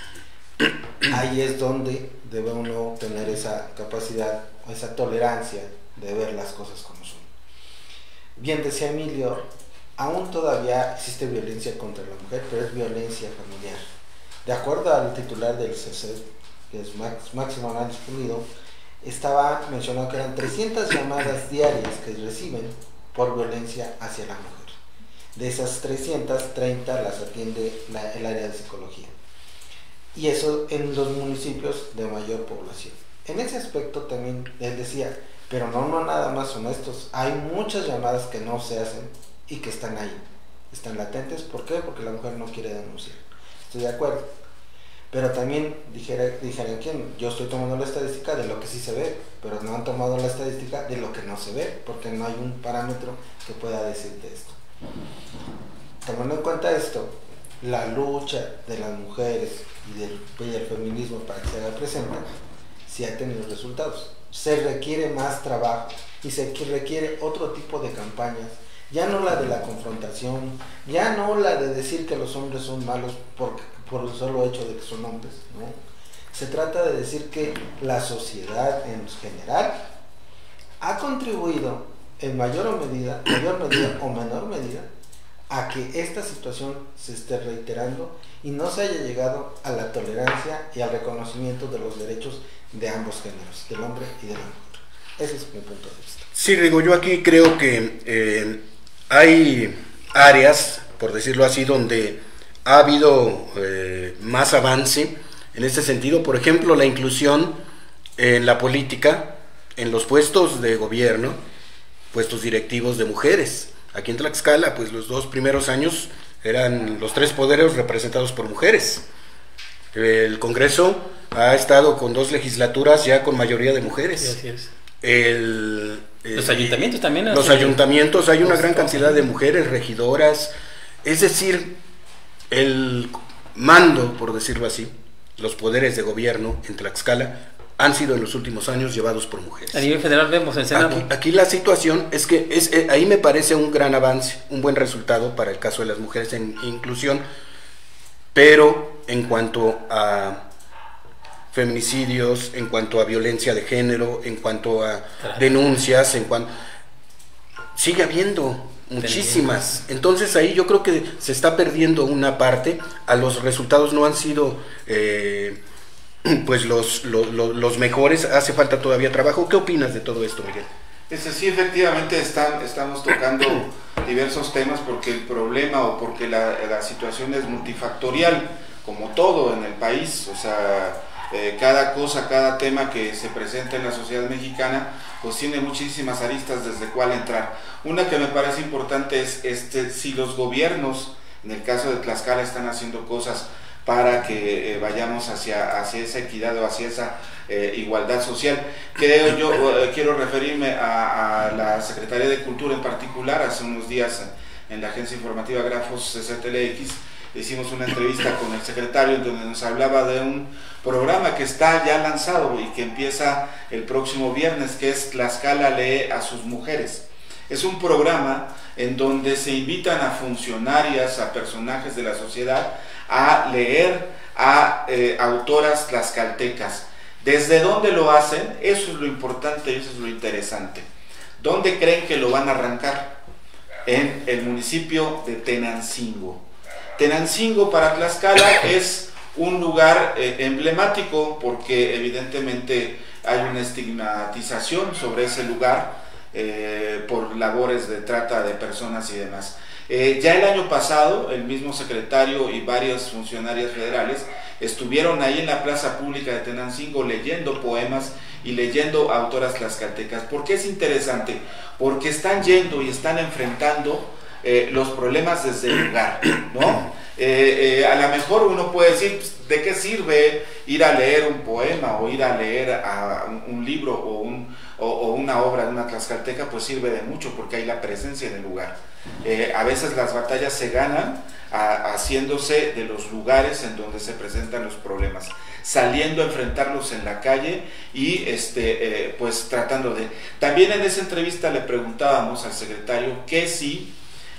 Speaker 2: Ahí es donde debe uno tener esa capacidad, esa tolerancia de ver las cosas como son. Bien decía Emilio, aún todavía existe violencia contra la mujer, pero es violencia familiar. De acuerdo al titular del C C, que es Max, Máximo Hernández Pulido, estaba mencionado que eran trescientas llamadas diarias que reciben por violencia hacia la mujer. De esas trescientas, treinta las atiende la, el área de psicología. Y eso en los municipios de mayor población. En ese aspecto también él decía, pero no, no nada más son estos, hay muchas llamadas que no se hacen y que están ahí, están latentes. ¿Por qué? Porque la mujer no quiere denunciar. Estoy de acuerdo. Pero también dijera, dijera quién, yo estoy tomando la estadística de lo que sí se ve, pero no han tomado la estadística de lo que no se ve, porque no hay un parámetro que pueda decirte esto. Tomando en cuenta esto, la lucha de las mujeres y del, y del feminismo para que se haga presente, sí ha tenido resultados. Se requiere más trabajo y se requiere otro tipo de campañas, ya no la de la confrontación, ya no la de decir que los hombres son malos porque, por el solo hecho de que son hombres, ¿no? Se trata de decir que la sociedad en general ha contribuido en mayor o medida, mayor medida o menor medida, a que esta situación se esté reiterando y no se haya llegado a la tolerancia y al reconocimiento de los derechos de ambos géneros, del hombre y de la mujer. Ese es mi punto de vista.
Speaker 1: Sí, Rigo, yo aquí creo que eh, hay áreas, por decirlo así, donde ha habido eh, más avance en este sentido. Por ejemplo, la inclusión en la política, en los puestos de gobierno, puestos directivos de mujeres. Aquí en Tlaxcala, pues los dos primeros años eran los tres poderes representados por mujeres. El Congreso ha estado con dos legislaturas ya con mayoría de mujeres.
Speaker 4: Sí, así es.
Speaker 1: El, el,
Speaker 4: los ayuntamientos también.
Speaker 1: Los ayuntamientos, hay una gran cantidad de mujeres regidoras. Es decir, el mando, por decirlo así, los poderes de gobierno en Tlaxcala han sido en los últimos años llevados por mujeres.
Speaker 4: A nivel federal vemos el Senado.
Speaker 1: Aquí, aquí la situación es que es, eh, ahí me parece un gran avance, un buen resultado para el caso de las mujeres en inclusión, pero en cuanto a feminicidios, en cuanto a violencia de género, en cuanto a denuncias, en cuanto sigue habiendo muchísimas. Entonces ahí yo creo que se está perdiendo una parte, a los resultados no han sido eh, pues los, los, los mejores, hace falta todavía trabajo. ¿Qué opinas de todo esto, Miguel?
Speaker 3: Es sí, efectivamente están, estamos tocando diversos temas porque el problema o porque la, la situación es multifactorial, como todo en el país. O sea, eh, cada cosa, cada tema que se presenta en la sociedad mexicana, pues tiene muchísimas aristas desde cuál entrar. Una que me parece importante es este, si los gobiernos, en el caso de Tlaxcala, están haciendo cosas para que eh, vayamos hacia, hacia esa equidad o hacia esa eh, igualdad social. Creo yo, eh, quiero referirme a, a la Secretaría de Cultura en particular. Hace unos días en la agencia informativa Grafos C C T L X hicimos una entrevista con el secretario en donde nos hablaba de un programa que está ya lanzado y que empieza el próximo viernes, que es Tlaxcala lee a sus mujeres. Es un programa en donde se invitan a funcionarias, a personajes de la sociedad a leer a eh, autoras tlaxcaltecas. ¿Desde dónde lo hacen? Eso es lo importante, eso es lo interesante. ¿Dónde creen que lo van a arrancar? En el municipio de Tenancingo. Tenancingo para Tlaxcala es un lugar eh, emblemático porque evidentemente hay una estigmatización sobre ese lugar eh, por labores de trata de personas y demás. Eh, ya el año pasado, el mismo secretario y varias funcionarias federales estuvieron ahí en la plaza pública de Tenancingo leyendo poemas y leyendo autoras tlaxcaltecas. ¿Por qué es interesante? Porque están yendo y están enfrentando eh, los problemas desde el lugar, ¿no? Eh, eh, a lo mejor uno puede decir, ¿de qué sirve ir a leer un poema o ir a leer a un, un libro o, un, o, o una obra de una tlaxcalteca? Pues sirve de mucho porque hay la presencia en el lugar. Eh, a veces las batallas se ganan a, haciéndose de los lugares en donde se presentan los problemas, saliendo a enfrentarlos en la calle y este, eh, pues tratando de... También en esa entrevista le preguntábamos al secretario que si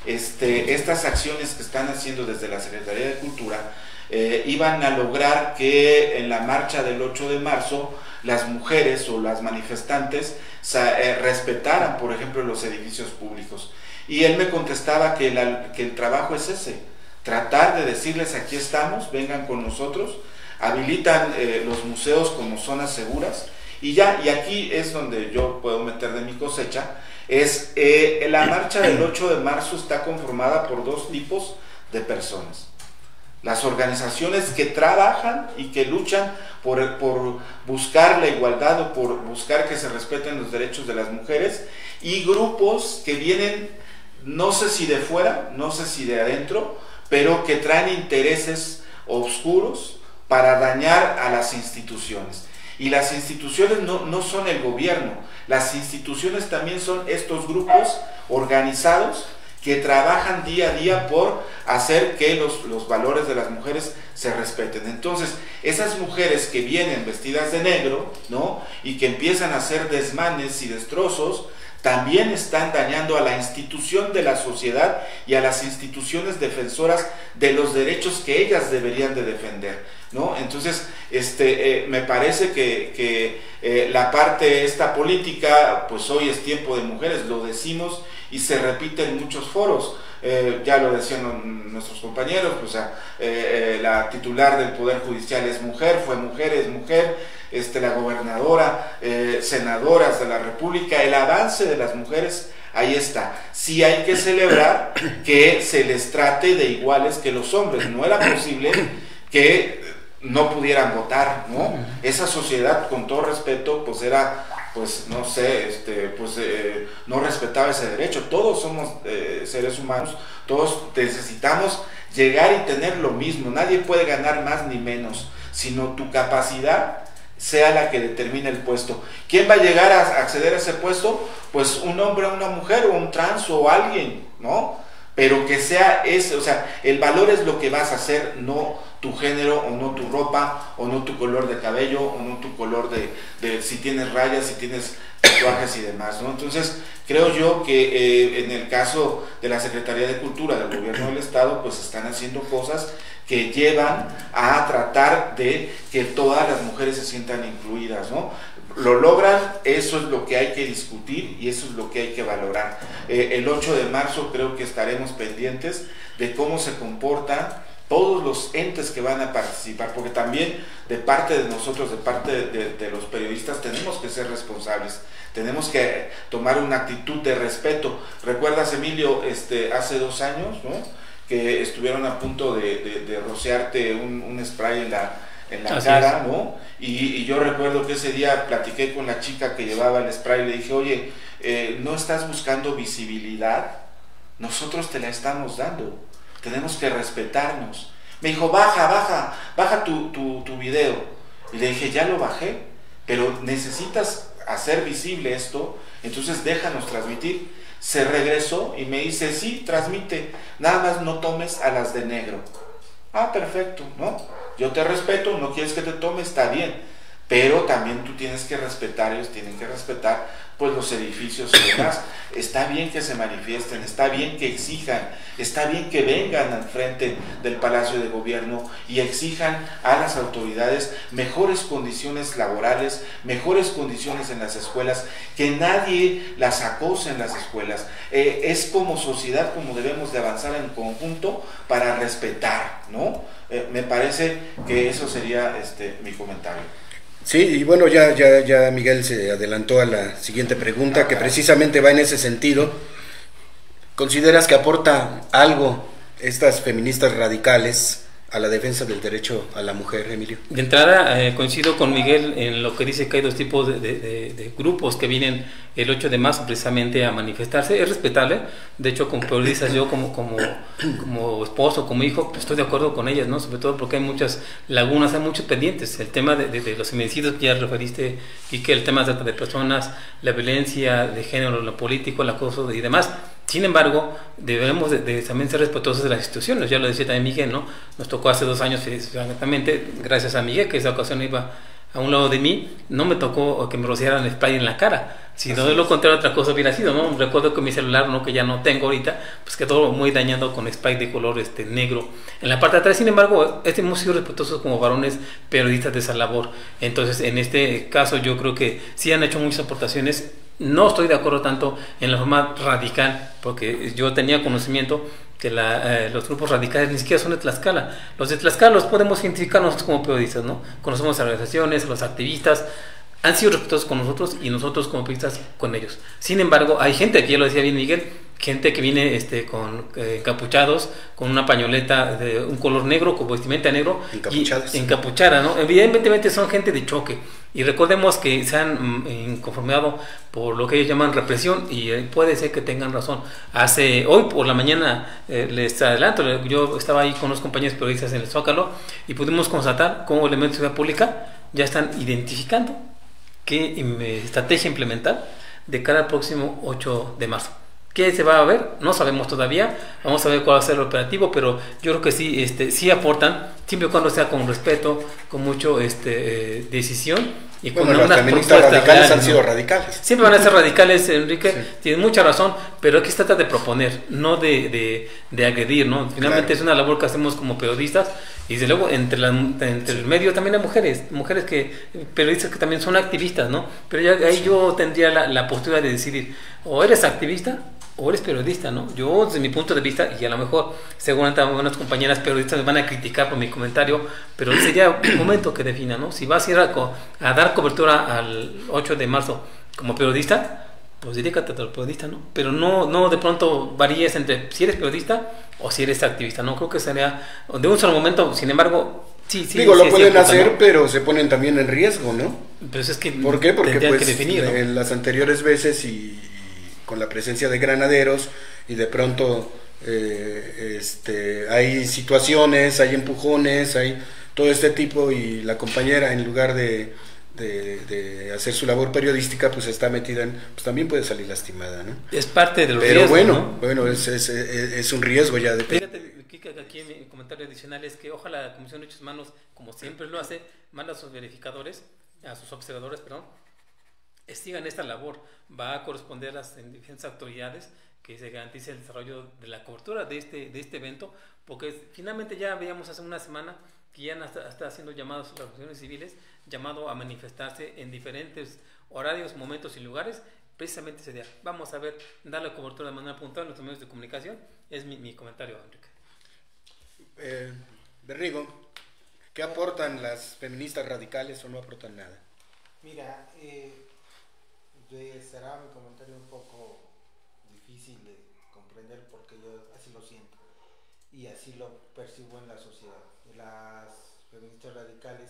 Speaker 3: este, estas acciones que están haciendo desde la Secretaría de Cultura eh, iban a lograr que en la marcha del ocho de marzo las mujeres o las manifestantes eh, respetaran, por ejemplo, los edificios públicos. Y él me contestaba que, la, que el trabajo es ese, tratar de decirles aquí estamos, vengan con nosotros, habilitan eh, los museos como zonas seguras y ya, y aquí es donde yo puedo meter de mi cosecha, es eh, la marcha del ocho de marzo está conformada por dos tipos de personas. Las organizaciones que trabajan y que luchan por, por buscar la igualdad o por buscar que se respeten los derechos de las mujeres, y grupos que vienen, no sé si de fuera, no sé si de adentro, pero que traen intereses oscuros para dañar a las instituciones. Y las instituciones no, no son el gobierno, las instituciones también son estos grupos organizados que trabajan día a día por hacer que los, los valores de las mujeres se respeten. Entonces, esas mujeres que vienen vestidas de negro, ¿no?, y que empiezan a hacer desmanes y destrozos, también están dañando a la institución de la sociedad y a las instituciones defensoras de los derechos que ellas deberían de defender. ¿no? Entonces, este, eh, me parece que, que eh, la parte esta política, pues hoy es tiempo de mujeres, lo decimos y se repite en muchos foros. Eh, ya lo decían nuestros compañeros, pues, eh, eh, la titular del Poder Judicial es mujer, fue mujer, es mujer, este, la gobernadora, eh, senadoras de la República, el avance de las mujeres, ahí está. Sí hay que celebrar que se les trate de iguales que los hombres, no era posible que no pudieran votar, ¿no? Esa sociedad, con todo respeto, pues era, pues no sé, este, pues eh, no respetaba ese derecho. Todos somos eh, seres humanos, todos necesitamos llegar y tener lo mismo. Nadie puede ganar más ni menos, sino tu capacidad sea la que determine el puesto. ¿Quién va a llegar a acceder a ese puesto? Pues un hombre o una mujer, o un trans o alguien, ¿no? Pero que sea ese, o sea, el valor es lo que vas a hacer, no tu género, o no tu ropa, o no tu color de cabello, o no tu color de, de si tienes rayas, si tienes tatuajes y demás, ¿no? Entonces, creo yo que eh, en el caso de la Secretaría de Cultura del Gobierno del Estado, pues están haciendo cosas que llevan a tratar de que todas las mujeres se sientan incluidas, ¿no? Lo logran, eso es lo que hay que discutir y eso es lo que hay que valorar. Eh, el ocho de marzo creo que estaremos pendientes de cómo se comportan todos los entes que van a participar, porque también de parte de nosotros, de parte de, de, de los periodistas, tenemos que ser responsables, tenemos que tomar una actitud de respeto. ¿Recuerdas, Emilio, este, hace dos años, ¿no?, que estuvieron a punto de, de, de rociarte un, un spray en la, en la cara, ¿no? Y, y yo recuerdo que ese día platiqué con la chica que llevaba el spray y le dije, oye, eh, ¿no estás buscando visibilidad? Nosotros te la estamos dando, tenemos que respetarnos. Me dijo, baja, baja, baja tu, tu, tu video. Y le dije, ya lo bajé, pero necesitas hacer visible esto, entonces déjanos transmitir. Se regresó y me dice, sí, transmite, nada más no tomes a las de negro. Ah, perfecto, ¿no? Yo te respeto, no quieres que te tome, está bien, pero también tú tienes que respetar, ellos tienen que respetar pues los edificios y demás. Está bien que se manifiesten, está bien que exijan, está bien que vengan al frente del Palacio de Gobierno y exijan a las autoridades mejores condiciones laborales, mejores condiciones en las escuelas, que nadie las acose en las escuelas. Eh, es como sociedad como debemos de avanzar en conjunto para respetar, ¿no? Eh, me parece que eso sería este, mi comentario.
Speaker 1: Sí, y bueno, ya, ya, ya Miguel se adelantó a la siguiente pregunta, que precisamente va en ese sentido. ¿Consideras que aporta algo estas feministas radicales a la defensa del derecho a la mujer, Emilio?
Speaker 4: De entrada, eh, coincido con Miguel en lo que dice que hay dos tipos de, de, de, de grupos que vienen el ocho de marzo precisamente a manifestarse. Es respetable, de hecho, como periodistas, yo como, como, como esposo, como hijo, pues estoy de acuerdo con ellas, ¿no? Sobre todo porque hay muchas lagunas, hay muchos pendientes. El tema de, de, de los feminicidios que ya referiste, y que el tema de, de personas, la violencia de género, lo político, el acoso y demás. Sin embargo, debemos de, de también ser respetuosos de las instituciones. Ya lo decía también Miguel, ¿no? Nos tocó hace dos años, exactamente, gracias a Miguel, que esa ocasión iba a un lado de mí, no me tocó que me rociaran spray en la cara. Si no, de lo contrario, otra cosa hubiera sido, ¿no? Recuerdo que mi celular, ¿no?, que ya no tengo ahorita, pues quedó muy dañado con spray de color este negro en la parte de atrás. Sin embargo, este hemos sido respetuosos como varones periodistas de esa labor. Entonces, en este caso, yo creo que sí han hecho muchas aportaciones. No estoy de acuerdo tanto en la forma radical, porque yo tenía conocimiento que la, eh, los grupos radicales ni siquiera son de Tlaxcala. Los de Tlaxcala los podemos identificar nosotros como periodistas, ¿no? Conocemos a las organizaciones, a los activistas, han sido respetuosos con nosotros y nosotros como periodistas con ellos. Sin embargo, hay gente, que ya lo decía bien Miguel, gente que viene este, con eh, encapuchados, con una pañoleta de un color negro, con vestimenta negro,
Speaker 1: encapuchadas,
Speaker 4: y, encapuchada, ¿no? Evidentemente son gente de choque, y recordemos que se han mm, inconformado por lo que ellos llaman represión, y eh, puede ser que tengan razón. Hace hoy por la mañana, eh, les adelanto, yo estaba ahí con los compañeros periodistas en el Zócalo y pudimos constatar cómo elementos de seguridad pública ya están identificando qué eh, estrategia implementar de cara al próximo ocho de marzo. ¿Qué se va a ver? No sabemos todavía, vamos a ver cuál va a ser el operativo, pero yo creo que sí, este, sí aportan siempre y cuando sea con respeto, con mucho este, eh, decisión. Y
Speaker 1: bueno,
Speaker 4: con
Speaker 1: los
Speaker 4: unas
Speaker 1: feministas
Speaker 4: propuestas
Speaker 1: radicales
Speaker 4: reales,
Speaker 1: han
Speaker 4: ¿no?
Speaker 1: sido radicales.
Speaker 4: Siempre van a ser radicales, Enrique,
Speaker 1: Sí.
Speaker 4: tienes mucha razón, pero aquí se trata de proponer, no de, de, de agredir, ¿no? Finalmente
Speaker 1: Claro.
Speaker 4: es una labor que hacemos como periodistas, y desde luego entre, la, entre el medio también hay mujeres, mujeres que, periodistas que también son activistas, ¿no? Pero ya ahí sí. yo tendría la, la postura de decidir, o eres activista, o eres periodista, ¿no? Yo, desde mi punto de vista, y a lo mejor seguramente algunas compañeras periodistas me van a criticar por mi comentario, pero sería un momento que defina, ¿no? Si vas a ir a, a dar cobertura al ocho de marzo como periodista, pues dedícate a ser periodista, ¿no? Pero no, no de pronto varíes entre si eres periodista o si eres activista, ¿no? Creo que sería de un solo momento, sin embargo, sí, sí.
Speaker 1: Digo,
Speaker 4: sí,
Speaker 1: lo
Speaker 4: sí,
Speaker 1: pueden
Speaker 4: sí,
Speaker 1: hacer,
Speaker 4: ¿no?
Speaker 1: pero se ponen también en riesgo, ¿no?
Speaker 4: Pues es que
Speaker 1: ¿Por qué? Porque pues
Speaker 4: que definir, ¿no?
Speaker 1: en las anteriores veces y con la presencia de granaderos y de pronto eh, este, hay situaciones, hay empujones, hay todo este tipo y la compañera en lugar de, de, de hacer su labor periodística pues está metida en, pues también puede salir lastimada, ¿no?
Speaker 4: Es parte de los
Speaker 1: Pero
Speaker 4: riesgos,
Speaker 1: bueno,
Speaker 4: ¿no?
Speaker 1: bueno es, es, es, es un riesgo ya de...
Speaker 4: Fíjate, Kika, aquí en mi comentario adicional es que ojalá la Comisión de Derechos Humanos, como siempre lo hace, manda a sus verificadores, a sus observadores, perdón, sigan esta labor, va a corresponder a las diferentes autoridades que se garantice el desarrollo de la cobertura de este, de este evento, porque finalmente ya veíamos hace una semana que ya está, está haciendo llamados a las organizaciones civiles, llamado a manifestarse en diferentes horarios, momentos y lugares, precisamente ese día. Vamos a ver, darle cobertura de manera puntual a nuestros medios de comunicación, es mi, mi comentario, Enrique.
Speaker 1: Eh, Berrigo, ¿qué aportan las feministas radicales o no aportan nada?
Speaker 2: Mira, eh, será mi comentario un poco difícil de comprender porque yo así lo siento y así lo percibo en la sociedad. Las feministas radicales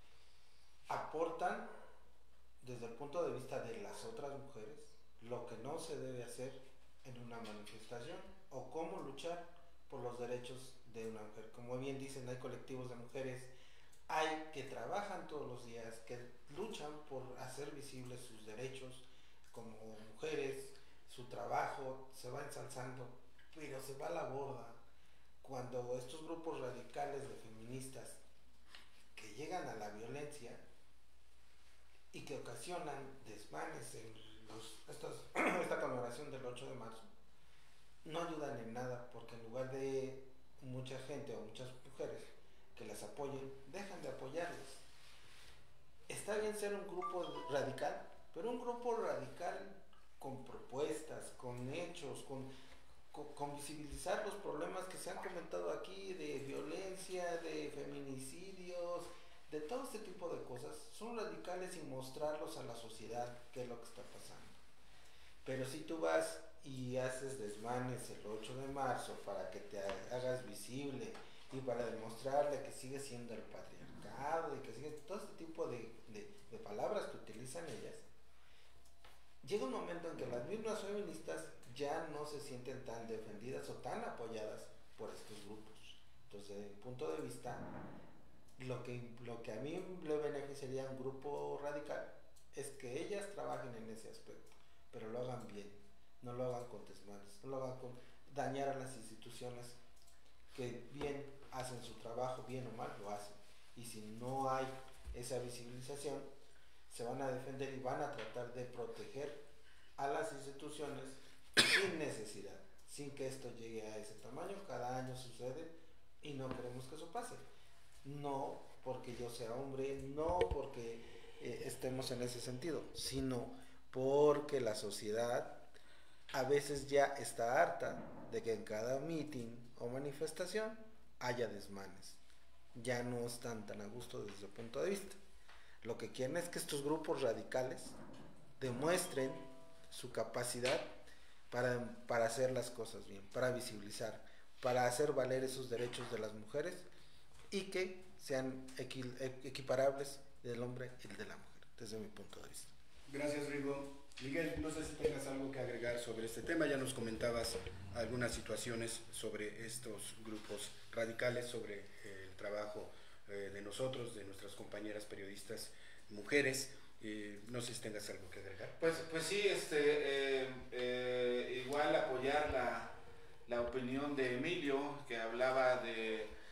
Speaker 2: aportan desde el punto de vista de las otras mujeres lo que no se debe hacer en una manifestación o cómo luchar por los derechos de una mujer. Como bien dicen, hay colectivos de mujeres, hay que trabajan todos los días, que luchan por hacer visibles sus derechos como mujeres, su trabajo se va ensalzando, pero se va a la borda cuando estos grupos radicales de feministas que llegan a la violencia y que ocasionan desmanes en los, estos, esta conmemoración del ocho de marzo, no ayudan en nada, porque en lugar de mucha gente o muchas mujeres que las apoyen, dejan de apoyarles. Está bien ser un grupo radical, pero un grupo radical con propuestas, con hechos, con, con, con visibilizar los problemas que se han comentado aquí de violencia, de feminicidios, de todo este tipo de cosas. Son radicales y mostrarlos a la sociedad qué es lo que está pasando. Pero si tú vas y haces desmanes el ocho de marzo para que te hagas visible y para demostrarle que sigue siendo el patriarcado y que sigue todo este tipo de, de, de palabras que utilizan ellas, llega un momento en que las mismas feministas ya no se sienten tan defendidas o tan apoyadas por estos grupos. Entonces, desde mi punto de vista, lo que, lo que a mí le beneficiaría a un grupo radical es que ellas trabajen en ese aspecto, pero lo hagan bien, no lo hagan con desmanes, no lo hagan con dañar a las instituciones que bien hacen su trabajo, bien o mal lo hacen, y si no hay esa visibilización se van a defender y van a tratar de proteger a las instituciones sin necesidad, sin que esto llegue a ese tamaño. Cada año sucede y no queremos que eso pase, no porque yo sea hombre, no porque eh, estemos en ese sentido, sino porque la sociedad a veces ya está harta de que en cada meeting o manifestación haya desmanes. Ya no están tan a gusto desde el punto de vista. Lo que quieren es que estos grupos radicales demuestren su capacidad para, para hacer las cosas bien, para visibilizar, para hacer valer esos derechos de las mujeres y que sean equi, equiparables del hombre y el de la mujer, desde mi punto de vista.
Speaker 1: Gracias, Rigo. Miguel, no sé si tengas algo que agregar sobre este tema. Ya nos comentabas algunas situaciones sobre estos grupos radicales, sobre eh, el trabajo eh, de nosotros, de nuestras compañeras periodistas mujeres. Eh, no sé si tengas algo que agregar.
Speaker 3: Pues, pues sí, este, eh, eh, igual apoyar la, la opinión de Emilio, que hablaba de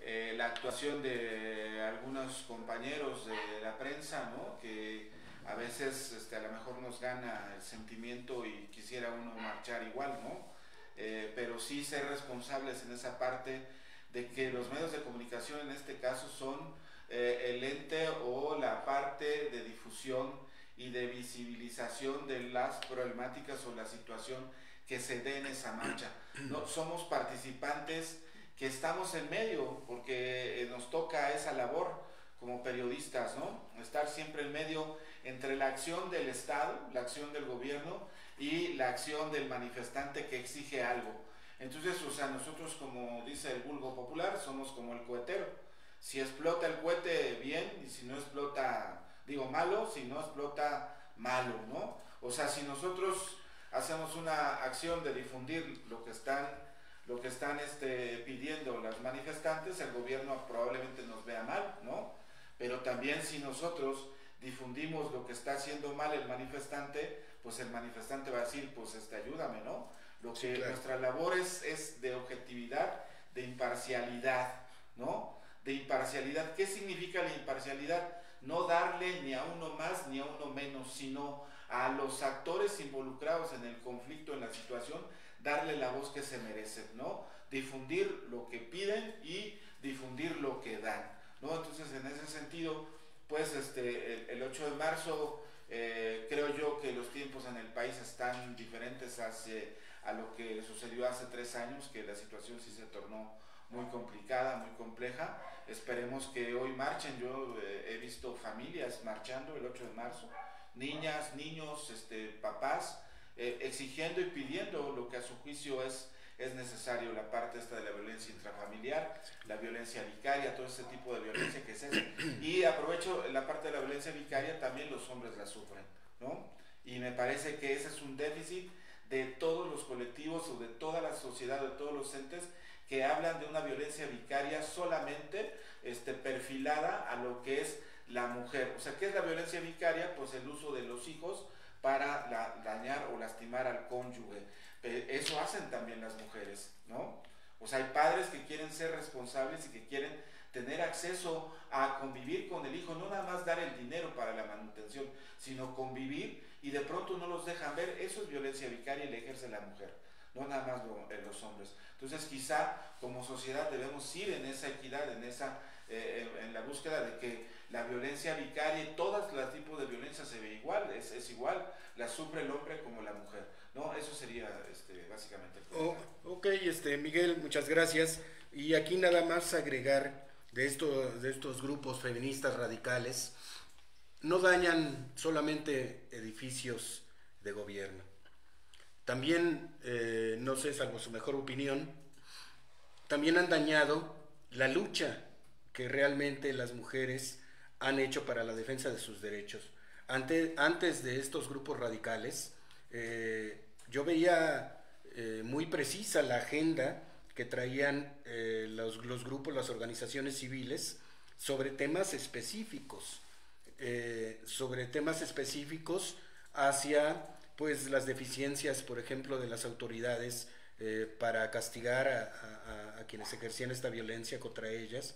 Speaker 3: eh, la actuación de algunos compañeros de la prensa, ¿no? Que a veces este, a lo mejor nos gana el sentimiento y quisiera uno marchar igual, ¿no? Eh, pero sí ser responsables en esa parte de que los medios de comunicación en este caso son eh, el ente o la parte de difusión y de visibilización de las problemáticas o la situación que se dé en esa marcha. No somos participantes que estamos en medio, porque nos toca esa labor como periodistas, ¿no? Estar siempre en medio entre la acción del Estado, la acción del gobierno y la acción del manifestante que exige algo. Entonces, o sea, nosotros, como dice el vulgo popular, somos como el cohetero. Si explota el cohete, bien, y si no explota, digo malo, si no explota, malo, ¿no? O sea, si nosotros hacemos una acción de difundir lo que están, lo que están este, pidiendo las manifestantes, el gobierno probablemente nos vea mal, ¿no? Pero también si nosotros difundimos lo que está haciendo mal el manifestante, pues el manifestante va a decir, pues este, ayúdame, ¿no? Lo que sí, claro. Nuestra labor es, es de objetividad, de imparcialidad, ¿no? De imparcialidad. ¿Qué significa la imparcialidad? No darle ni a uno más ni a uno menos, sino a los actores involucrados en el conflicto, en la situación, darle la voz que se merecen, ¿no? Difundir lo que piden y difundir lo que dan, ¿no? Entonces, en ese sentido, pues este, el, el ocho de marzo, eh, creo yo que los tiempos en el país están diferentes hacia, a lo que sucedió hace tres años, que la situación sí se tornó muy complicada, muy compleja. Esperemos que hoy marchen. Yo eh, he visto familias marchando el ocho de marzo, niñas, niños, este, papás, eh, exigiendo y pidiendo lo que a su juicio es, es necesario, la parte esta de la violencia intrafamiliar, la violencia vicaria, todo ese tipo de violencia que es esa. Y aprovecho la parte de la violencia vicaria, también los hombres la sufren, ¿no? Y me parece que ese es un déficit de todos los colectivos o de toda la sociedad, de todos los entes que hablan de una violencia vicaria solamente este, perfilada a lo que es la mujer. O sea, ¿qué es la violencia vicaria? Pues el uso de los hijos para la, dañar o lastimar al cónyuge. Eso hacen también las mujeres, ¿no? O sea, hay padres que quieren ser responsables y que quieren tener acceso a convivir con el hijo, no nada más dar el dinero para la manutención, sino convivir, y de pronto no los dejan ver. Eso es violencia vicaria y la ejerce la mujer, no nada más lo, eh, los hombres. Entonces quizá como sociedad debemos ir en esa equidad, en esa eh, en, en la búsqueda de que la violencia vicaria y todos los tipos de violencia se ve igual, es, es igual, la sufre el hombre como la mujer, ¿no? Eso sería este, básicamente el
Speaker 1: oh, ok, este, Miguel, muchas gracias. Y aquí nada más agregar de, esto, de estos grupos feministas radicales, no dañan solamente edificios de gobierno. También, eh, no sé, salvo su mejor opinión, también han dañado la lucha que realmente las mujeres han hecho para la defensa de sus derechos. Ante, antes de estos grupos radicales, eh, yo veía eh, muy precisa la agenda que traían eh, los, los grupos, las organizaciones civiles, sobre temas específicos, eh, sobre temas específicos hacia pues las deficiencias, por ejemplo, de las autoridades eh, para castigar a, a, a quienes ejercían esta violencia contra ellas,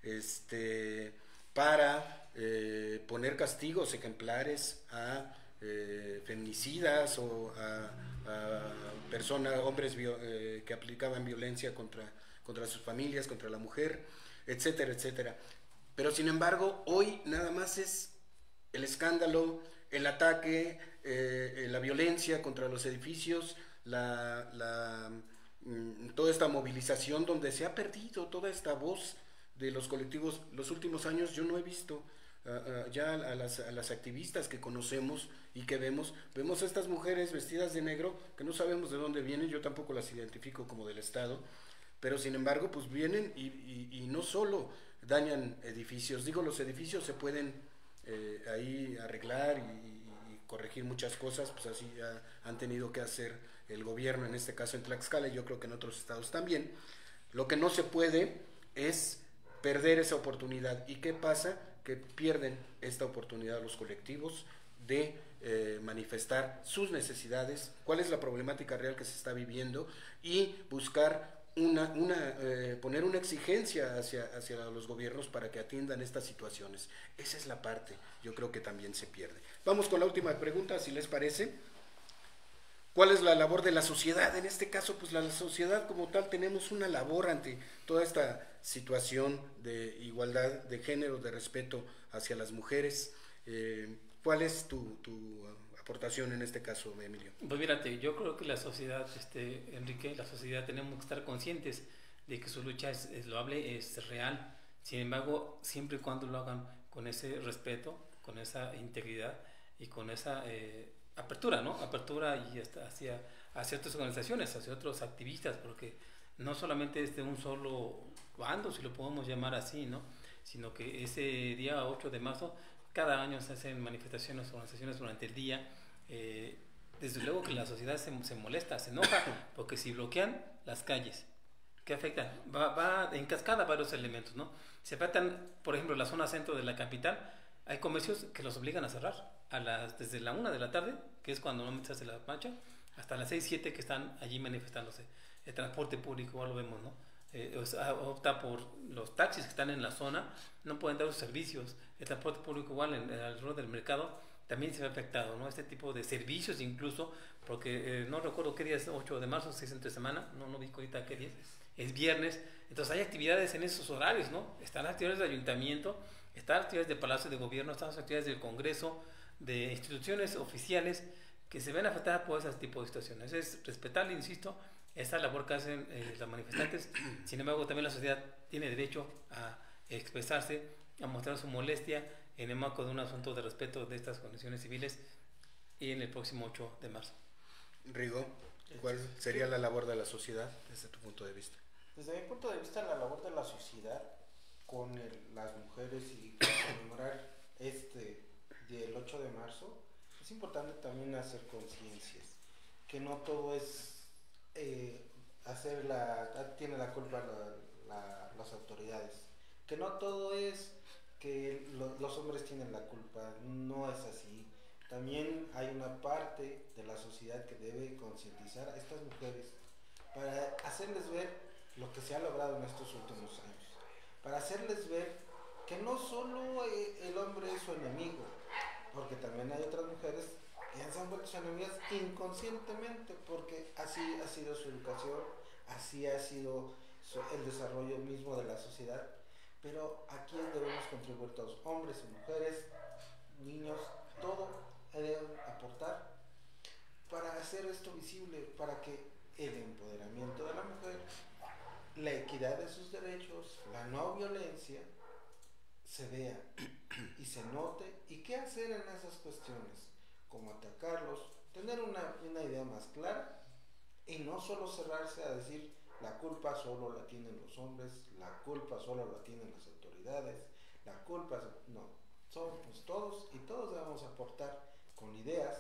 Speaker 1: este, para eh, poner castigos ejemplares a eh, feminicidas o a, a personas, hombres bio, eh, que aplicaban violencia contra, contra sus familias, contra la mujer, etcétera, etcétera. Pero sin embargo, hoy nada más es el escándalo, el ataque, eh, la violencia contra los edificios, la, la, toda esta movilización donde se ha perdido toda esta voz de los colectivos. Los últimos años yo no he visto uh, uh, ya a las, a las activistas que conocemos y que vemos, vemos a estas mujeres vestidas de negro que no sabemos de dónde vienen, yo tampoco las identifico como del Estado, pero sin embargo pues vienen y, y, y no solo dañan edificios, digo, los edificios se pueden Eh, ahí arreglar y, y corregir muchas cosas, pues así ha, han tenido que hacer el gobierno, en este caso en Tlaxcala, y yo creo que en otros estados también. Lo que no se puede es perder esa oportunidad. ¿Y qué pasa? Que pierden esta oportunidad los colectivos de eh, manifestar sus necesidades, cuál es la problemática real que se está viviendo y buscar una, una eh, poner una exigencia hacia, hacia los gobiernos para que atiendan estas situaciones. Esa es la parte, yo creo que también se pierde. Vamos con la última pregunta, si les parece. ¿Cuál es la labor de la sociedad? En este caso, pues la sociedad como tal tenemos una labor ante toda esta situación de igualdad de género, de respeto hacia las mujeres. Eh, ¿Cuál es tu, tu aportación en este caso, Emilio?
Speaker 4: Pues mírate, yo creo que la sociedad, este, Enrique, la sociedad tenemos que estar conscientes de que su lucha es, es loable, es real. Sin embargo, siempre y cuando lo hagan con ese respeto, con esa integridad y con esa eh, apertura, ¿no? Apertura y hasta hacia, hacia otras organizaciones, hacia otros activistas, porque no solamente es de un solo bando, si lo podemos llamar así, ¿no? Sino que ese día ocho de marzo, cada año se hacen manifestaciones, organizaciones durante el día. Eh, desde luego que la sociedad se, se molesta, se enoja, porque si bloquean las calles, ¿qué afecta? Va, va en cascada varios elementos, ¿no? Se afectan, por ejemplo, la zona centro de la capital. Hay comercios que los obligan a cerrar a las, desde la una de la tarde, que es cuando normalmente se hace la marcha, hasta las seis, siete que están allí manifestándose. El transporte público, igual lo vemos, ¿no? Eh, opta por los taxis que están en la zona, no pueden dar los servicios. El transporte público igual en, en alrededor del mercado también se ve afectado, ¿no? Este tipo de servicios incluso, porque eh, no recuerdo qué día es ocho de marzo, si es entre semana, no, no vi ahorita qué día es, es viernes, entonces hay actividades en esos horarios, ¿no? Están las actividades del ayuntamiento, están las actividades del Palacio de Gobierno, están las actividades del Congreso, de instituciones oficiales que se ven afectadas por ese tipo de situaciones. Es respetable, insisto, esa labor que hacen eh, los manifestantes. Sin embargo, también la sociedad tiene derecho a expresarse, a mostrar su molestia en el marco de un asunto de respeto de estas condiciones civiles y en el próximo ocho de marzo.
Speaker 1: Rigo, ¿cuál sería la labor de la sociedad desde tu punto de vista?
Speaker 2: Desde mi punto de vista, la labor de la sociedad con el, las mujeres y conmemorar este del ocho de marzo, es importante también hacer conciencias, que no todo es eh, hacer la, tiene la culpa la, la, las autoridades, que no todo es que lo, los hombres tienen la culpa, no es así. También hay una parte de la sociedad que debe concientizar a estas mujeres para hacerles ver lo que se ha logrado en estos últimos años, para hacerles ver que no solo el hombre es su enemigo, porque también hay otras mujeres que se han vuelto sus enemigas inconscientemente, porque así ha sido su educación, así ha sido su, el desarrollo mismo de la sociedad. Pero aquí debemos contribuir todos, hombres y mujeres, niños, todo deben aportar para hacer esto visible, para que el empoderamiento de la mujer, la equidad de sus derechos, la no violencia, se vea y se note. ¿Y qué hacer en esas cuestiones? Cómo atacarlos, tener una, una idea más clara y no solo cerrarse a decir la culpa solo la tienen los hombres, la culpa solo la tienen las autoridades, la culpa... No, somos todos y todos debemos aportar con ideas,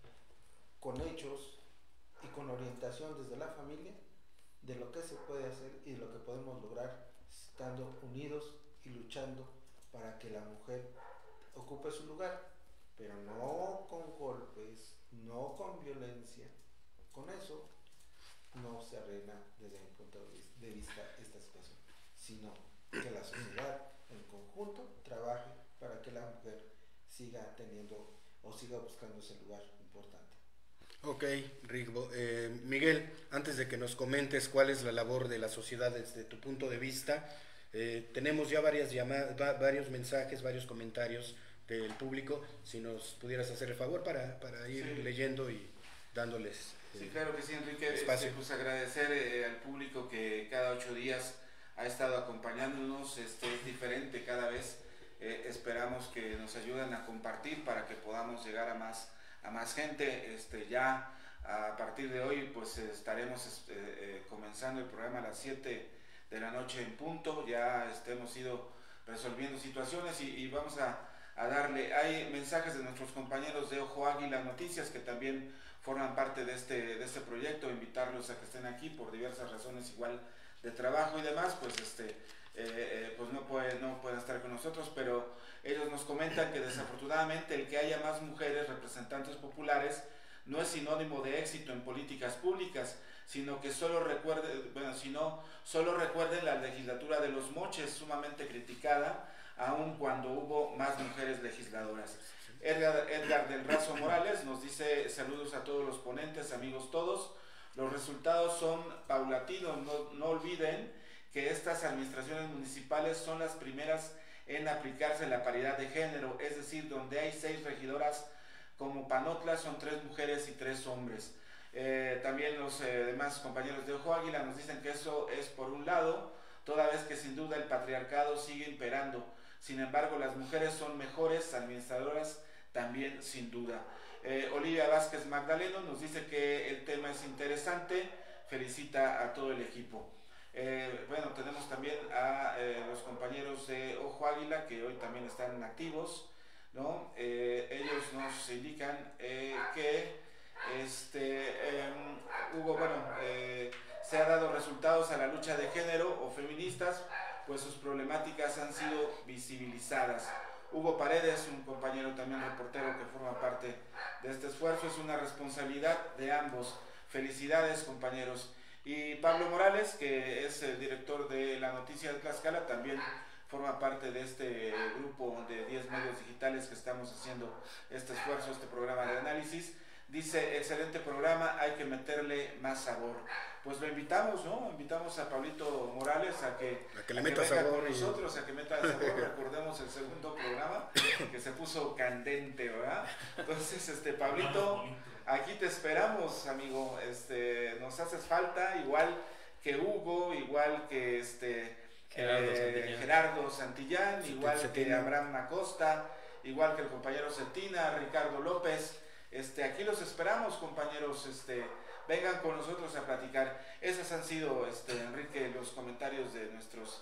Speaker 2: con hechos y con orientación desde la familia de lo que se puede hacer y de lo que podemos lograr estando unidos y luchando para que la mujer ocupe su lugar, pero no con golpes, no con violencia. Con eso no se arregla desde mi punto de vista esta situación, sino que la sociedad en conjunto trabaje para que la mujer siga teniendo o siga buscando ese lugar importante.
Speaker 1: Ok, Rigo. Eh, Miguel, antes de que nos comentes cuál es la labor de la sociedad desde tu punto de vista, eh, tenemos ya varias llamadas, va, varios mensajes, varios comentarios del público. Si nos pudieras hacer el favor para, para ir sí. leyendo y dándoles
Speaker 3: eh, sí, claro que sí, Enrique. Espacio. Este, pues agradecer eh, al público que cada ocho días ha estado acompañándonos. Este, es diferente cada vez. Eh, esperamos que nos ayuden a compartir para que podamos llegar a más a más gente. Este, ya a partir de hoy pues estaremos este, eh, comenzando el programa a las siete de la noche en punto. Ya este, hemos ido resolviendo situaciones y, y vamos a, a darle, hay mensajes de nuestros compañeros de Ojo Águila Noticias que también forman parte de este, de este proyecto, invitarlos a que estén aquí por diversas razones igual de trabajo y demás, pues este eh, eh, pues no puede, no pueden estar con nosotros, pero ellos nos comentan que desafortunadamente el que haya más mujeres representantes populares no es sinónimo de éxito en políticas públicas, sino que solo recuerden, bueno, sino solo recuerden la legislatura de los moches, sumamente criticada, aun cuando hubo más mujeres legisladoras. Edgar, Edgar del Razo Morales nos dice: saludos a todos los ponentes, amigos todos. Los resultados son paulatinos, no, no olviden que estas administraciones municipales son las primeras en aplicarse la paridad de género, es decir, donde hay seis regidoras como Panotla son tres mujeres y tres hombres. Eh, también los eh, demás compañeros de Ojo Águila nos dicen que eso es por un lado, toda vez que sin duda el patriarcado sigue imperando. Sin embargo, las mujeres son mejores administradoras también, sin duda. Eh, Olivia Vázquez Magdaleno nos dice que el tema es interesante, felicita a todo el equipo. Eh, bueno, tenemos también a eh, los compañeros de Ojo Águila, que hoy también están activos, ¿no? Eh, ellos nos indican eh, que este, eh, hubo, bueno, eh, se ha dado resultados a la lucha de género o feministas, pues sus problemáticas han sido visibilizadas. Hugo Paredes, un compañero también reportero que forma parte de este esfuerzo, es una responsabilidad de ambos. Felicidades, compañeros. Y Pablo Morales, que es el director de La Noticia de Tlaxcala, también forma parte de este grupo de diez medios digitales que estamos haciendo este esfuerzo, este programa de análisis. Dice: excelente programa, hay que meterle más sabor. Pues lo invitamos, ¿no? Invitamos a Pablito Morales a que,
Speaker 1: a que le
Speaker 3: a
Speaker 1: meta
Speaker 3: que venga
Speaker 1: sabor
Speaker 3: con
Speaker 1: y...
Speaker 3: nosotros, a que meta sabor. Recordemos el segundo programa que se puso candente, ¿verdad? Entonces, este Pablito, aquí te esperamos, amigo. Este, nos haces falta, igual que Hugo, igual que este
Speaker 4: Gerardo
Speaker 3: eh,
Speaker 4: Santillán,
Speaker 3: Gerardo Santillán
Speaker 1: Sí,
Speaker 3: igual
Speaker 1: Cetina.
Speaker 3: que Abraham Acosta, igual que el compañero Cetina, Ricardo López. Este, aquí los esperamos, compañeros, este, vengan con nosotros a platicar. Esos han sido, este, Enrique, los comentarios de nuestros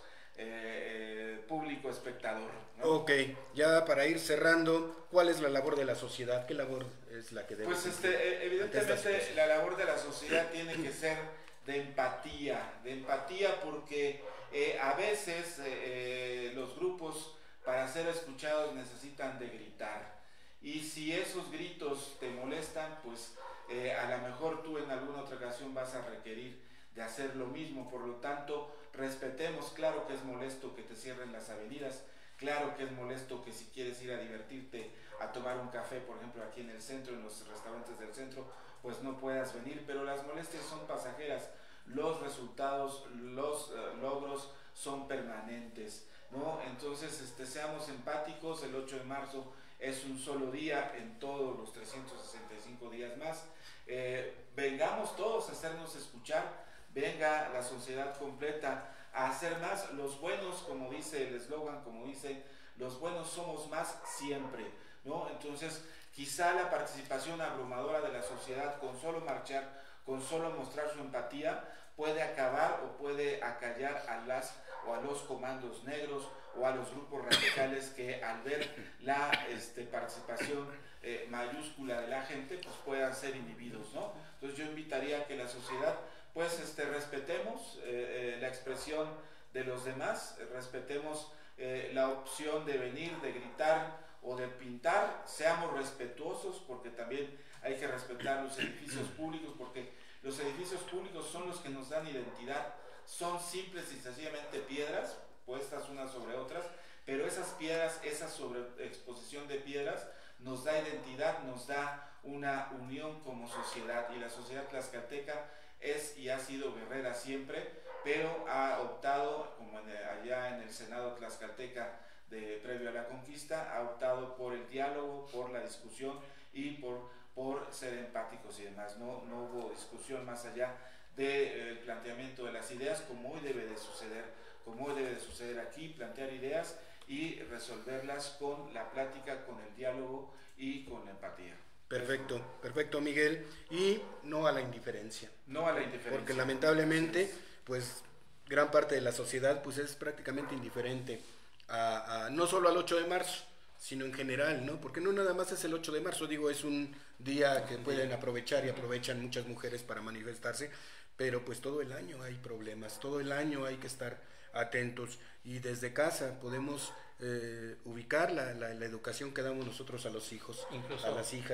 Speaker 3: eh, público espectador, ¿no?
Speaker 1: Ok, ya para ir cerrando, ¿cuál es la labor de la sociedad? ¿Qué labor es la que debe
Speaker 3: Pues
Speaker 1: cumplir
Speaker 3: este,
Speaker 1: ante esta
Speaker 3: evidentemente
Speaker 1: situación?
Speaker 3: la labor de la sociedad tiene que ser de empatía, de empatía porque eh, a veces eh, los grupos para ser escuchados necesitan de gritar. Y si esos gritos te molestan, pues eh, a lo mejor tú en alguna otra ocasión vas a requerir de hacer lo mismo. Por lo tanto, respetemos. Claro que es molesto que te cierren las avenidas, claro que es molesto que si quieres ir a divertirte, a tomar un café, por ejemplo, aquí en el centro, en los restaurantes del centro, pues no puedas venir, pero las molestias son pasajeras. Los resultados, los uh, logros son permanentes, ¿no? Entonces, este, seamos empáticos. El ocho de marzo es un solo día en todos los trescientos sesenta y cinco días más. Eh, vengamos todos a hacernos escuchar, venga la sociedad completa a hacer más. Los buenos, como dice el eslogan, como dice, los buenos somos más siempre, ¿no? Entonces, quizá la participación abrumadora de la sociedad con solo marchar, con solo mostrar su empatía, puede acabar o puede acallar a las o a los comandos negros o a los grupos radicales que al ver la este, participación eh, mayúscula de la gente, pues puedan ser inhibidos, ¿no? Entonces yo invitaría a que la sociedad, pues este, respetemos eh, eh, la expresión de los demás, eh, respetemos eh, la opción de venir, de gritar o de pintar, seamos respetuosos, porque también hay que respetar los edificios públicos, porque los edificios públicos son los que nos dan identidad, son simples y sencillamente piedras puestas unas sobre otras, pero esas piedras, esa sobreexposición de piedras nos da identidad, nos da una unión como sociedad, y la sociedad tlaxcalteca es y ha sido guerrera siempre, pero ha optado, como en, allá en el Senado tlaxcalteca de previo a la conquista, ha optado por el diálogo, por la discusión y por, por ser empáticos y demás. No, no hubo discusión más allá del planteamiento de las ideas, como hoy debe de suceder, como hoy debe de suceder aquí, plantear ideas y resolverlas con la plática, con el diálogo y con la empatía.
Speaker 1: Perfecto, perfecto, Miguel, y no a la indiferencia.
Speaker 3: No a la indiferencia.
Speaker 1: Porque lamentablemente, pues, gran parte de la sociedad, pues, es prácticamente indiferente a, a no solo al ocho de marzo, sino en general, ¿no? Porque no nada más es el ocho de marzo, digo, es un día que pueden aprovechar y aprovechan muchas mujeres para manifestarse, pero pues todo el año hay problemas, todo el año hay que estar atentos, y desde casa podemos eh, ubicar la, la, la educación que damos nosotros a los hijos,
Speaker 4: incluso,
Speaker 1: a las hijas,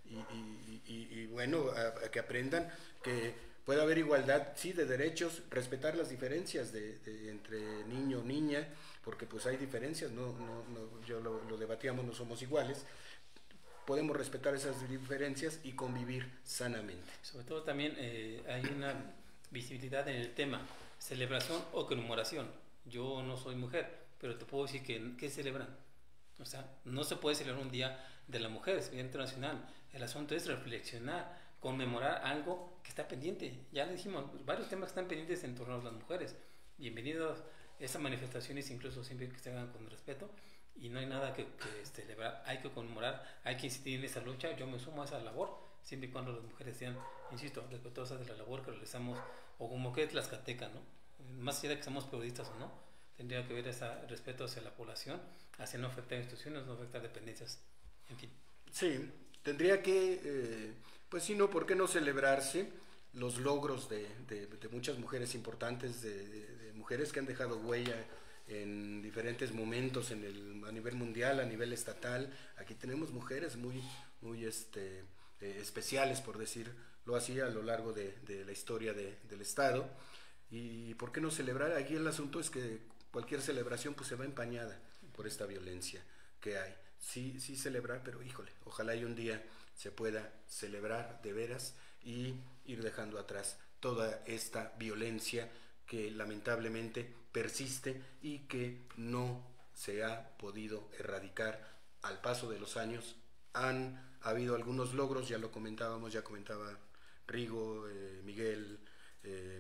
Speaker 1: y, y, y, y bueno, a, a que aprendan que puede haber igualdad, sí, de derechos, respetar las diferencias de, de, entre niño o niña, porque pues hay diferencias, no, no, no, yo lo, lo debatíamos, no somos iguales, podemos respetar esas diferencias y convivir sanamente.
Speaker 4: Sobre todo también eh, hay una visibilidad en el tema, celebración o conmemoración. Yo no soy mujer, pero te puedo decir que ¿qué celebran? O sea, no se puede celebrar un día de la mujer, es Día Internacional. El asunto es reflexionar, conmemorar algo que está pendiente. Ya le dijimos, varios temas están pendientes en torno a las mujeres. Bienvenidos a esas manifestaciones, incluso siempre que se hagan con respeto, y no hay nada que, que celebrar, hay que conmemorar, hay que insistir en esa lucha. Yo me sumo a esa labor, siempre y cuando las mujeres sean, insisto, respetuosas de la labor que realizamos, o como que es tlaxcalteca, ¿no? Más allá de que somos periodistas o no, tendría que haber ese respeto hacia la población, hacia no afectar instituciones, no afectar dependencias, en fin.
Speaker 1: Sí, tendría que, eh, pues sí, no, ¿por qué no celebrarse los logros de, de, de muchas mujeres importantes, de, de, de mujeres que han dejado huella en diferentes momentos en el, a nivel mundial, a nivel estatal? Aquí tenemos mujeres muy, muy este, eh, especiales, por decirlo así, a lo largo de, de la historia de, del Estado. ¿Y por qué no celebrar? Aquí el asunto es que cualquier celebración pues se va empañada por esta violencia que hay. Sí, sí celebrar, pero híjole, ojalá y un día se pueda celebrar de veras y ir dejando atrás toda esta violencia que lamentablemente persiste y que no se ha podido erradicar al paso de los años. Han habido algunos logros, ya lo comentábamos, ya comentaba Rigo, eh, Miguel, eh,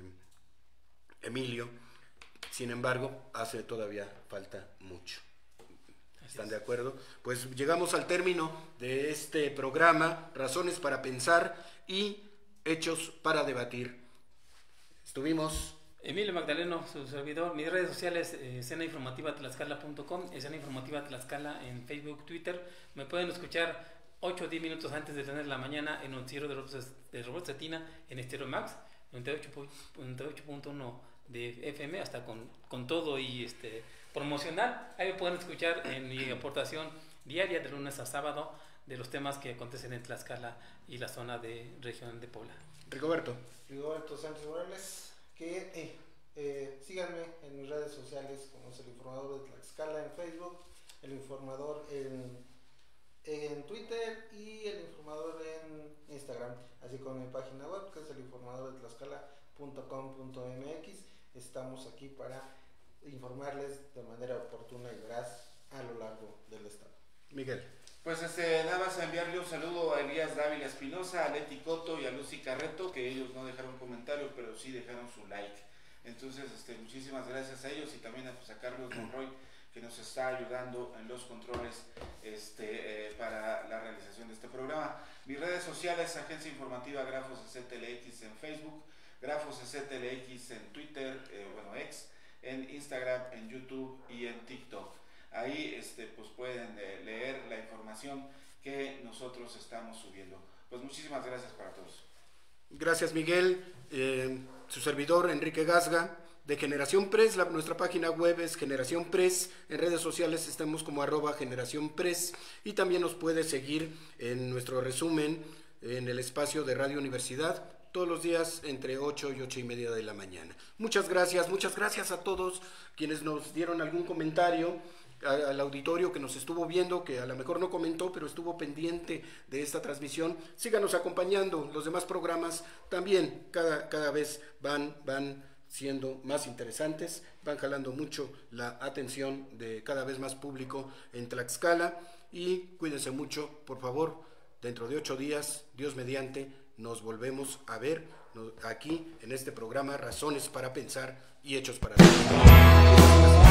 Speaker 1: Emilio, sin embargo, hace todavía falta mucho. ¿Están de acuerdo? Pues llegamos al término de este programa, Razones para Pensar y Hechos para Debatir. Estuvimos...
Speaker 4: Emilio Magdaleno, su servidor. Mis redes sociales, eh, escena informativa tlaxcala punto com, escena informativa Tlaxcala en Facebook, Twitter. Me pueden escuchar ocho o diez minutos antes de tener la mañana en noticiero de Robert, de Robert Cetina en Estéreo Max, noventa y ocho punto uno de F M, hasta con, con todo y este promocional. Ahí me pueden escuchar en mi aportación diaria de lunes a sábado de los temas que acontecen en Tlaxcala y la zona de región de Puebla.
Speaker 1: Rigoberto.
Speaker 2: Rigoberto Sánchez Morales, que eh, eh, síganme en mis redes sociales como es el Informador de Tlaxcala en Facebook, el Informador en, en Twitter y el Informador en Instagram, así como mi página web que es el informador de tlaxcala punto com punto m x. Estamos aquí para informarles de manera oportuna y veraz a lo largo del estado.
Speaker 1: Miguel.
Speaker 3: Pues este, nada más enviarle un saludo a Elías Dávila Espinosa, a Leti Coto y a Lucy Carreto, que ellos no dejaron comentario, pero sí dejaron su like. Entonces, este, muchísimas gracias a ellos y también a, pues, a Carlos Monroy, que nos está ayudando en los controles este, eh, para la realización de este programa. Mis redes sociales, Agencia Informativa Grafos C T L X en Facebook, Grafos C T L X en Twitter, eh, bueno, X, en Instagram, en YouTube y en TikTok. Ahí este, pues pueden eh, leer la información que nosotros estamos subiendo. Pues muchísimas gracias para todos.
Speaker 1: Gracias, Miguel. Eh, su servidor, Enrique Gasga, de Generación Press. La, nuestra página web es Generación Press. En redes sociales estamos como arroba Generación Press. Y también nos puede seguir en nuestro resumen en el espacio de Radio Universidad, todos los días entre ocho y ocho y media de la mañana. Muchas gracias, muchas gracias a todos quienes nos dieron algún comentario, al auditorio que nos estuvo viendo, que a lo mejor no comentó, pero estuvo pendiente de esta transmisión. Síganos acompañando, los demás programas también cada, cada vez van, van siendo más interesantes, van jalando mucho la atención de cada vez más público en Tlaxcala, y cuídense mucho, por favor. Dentro de ocho días, Dios mediante, nos volvemos a ver aquí en este programa Razones para Pensar y Hechos para Debatir.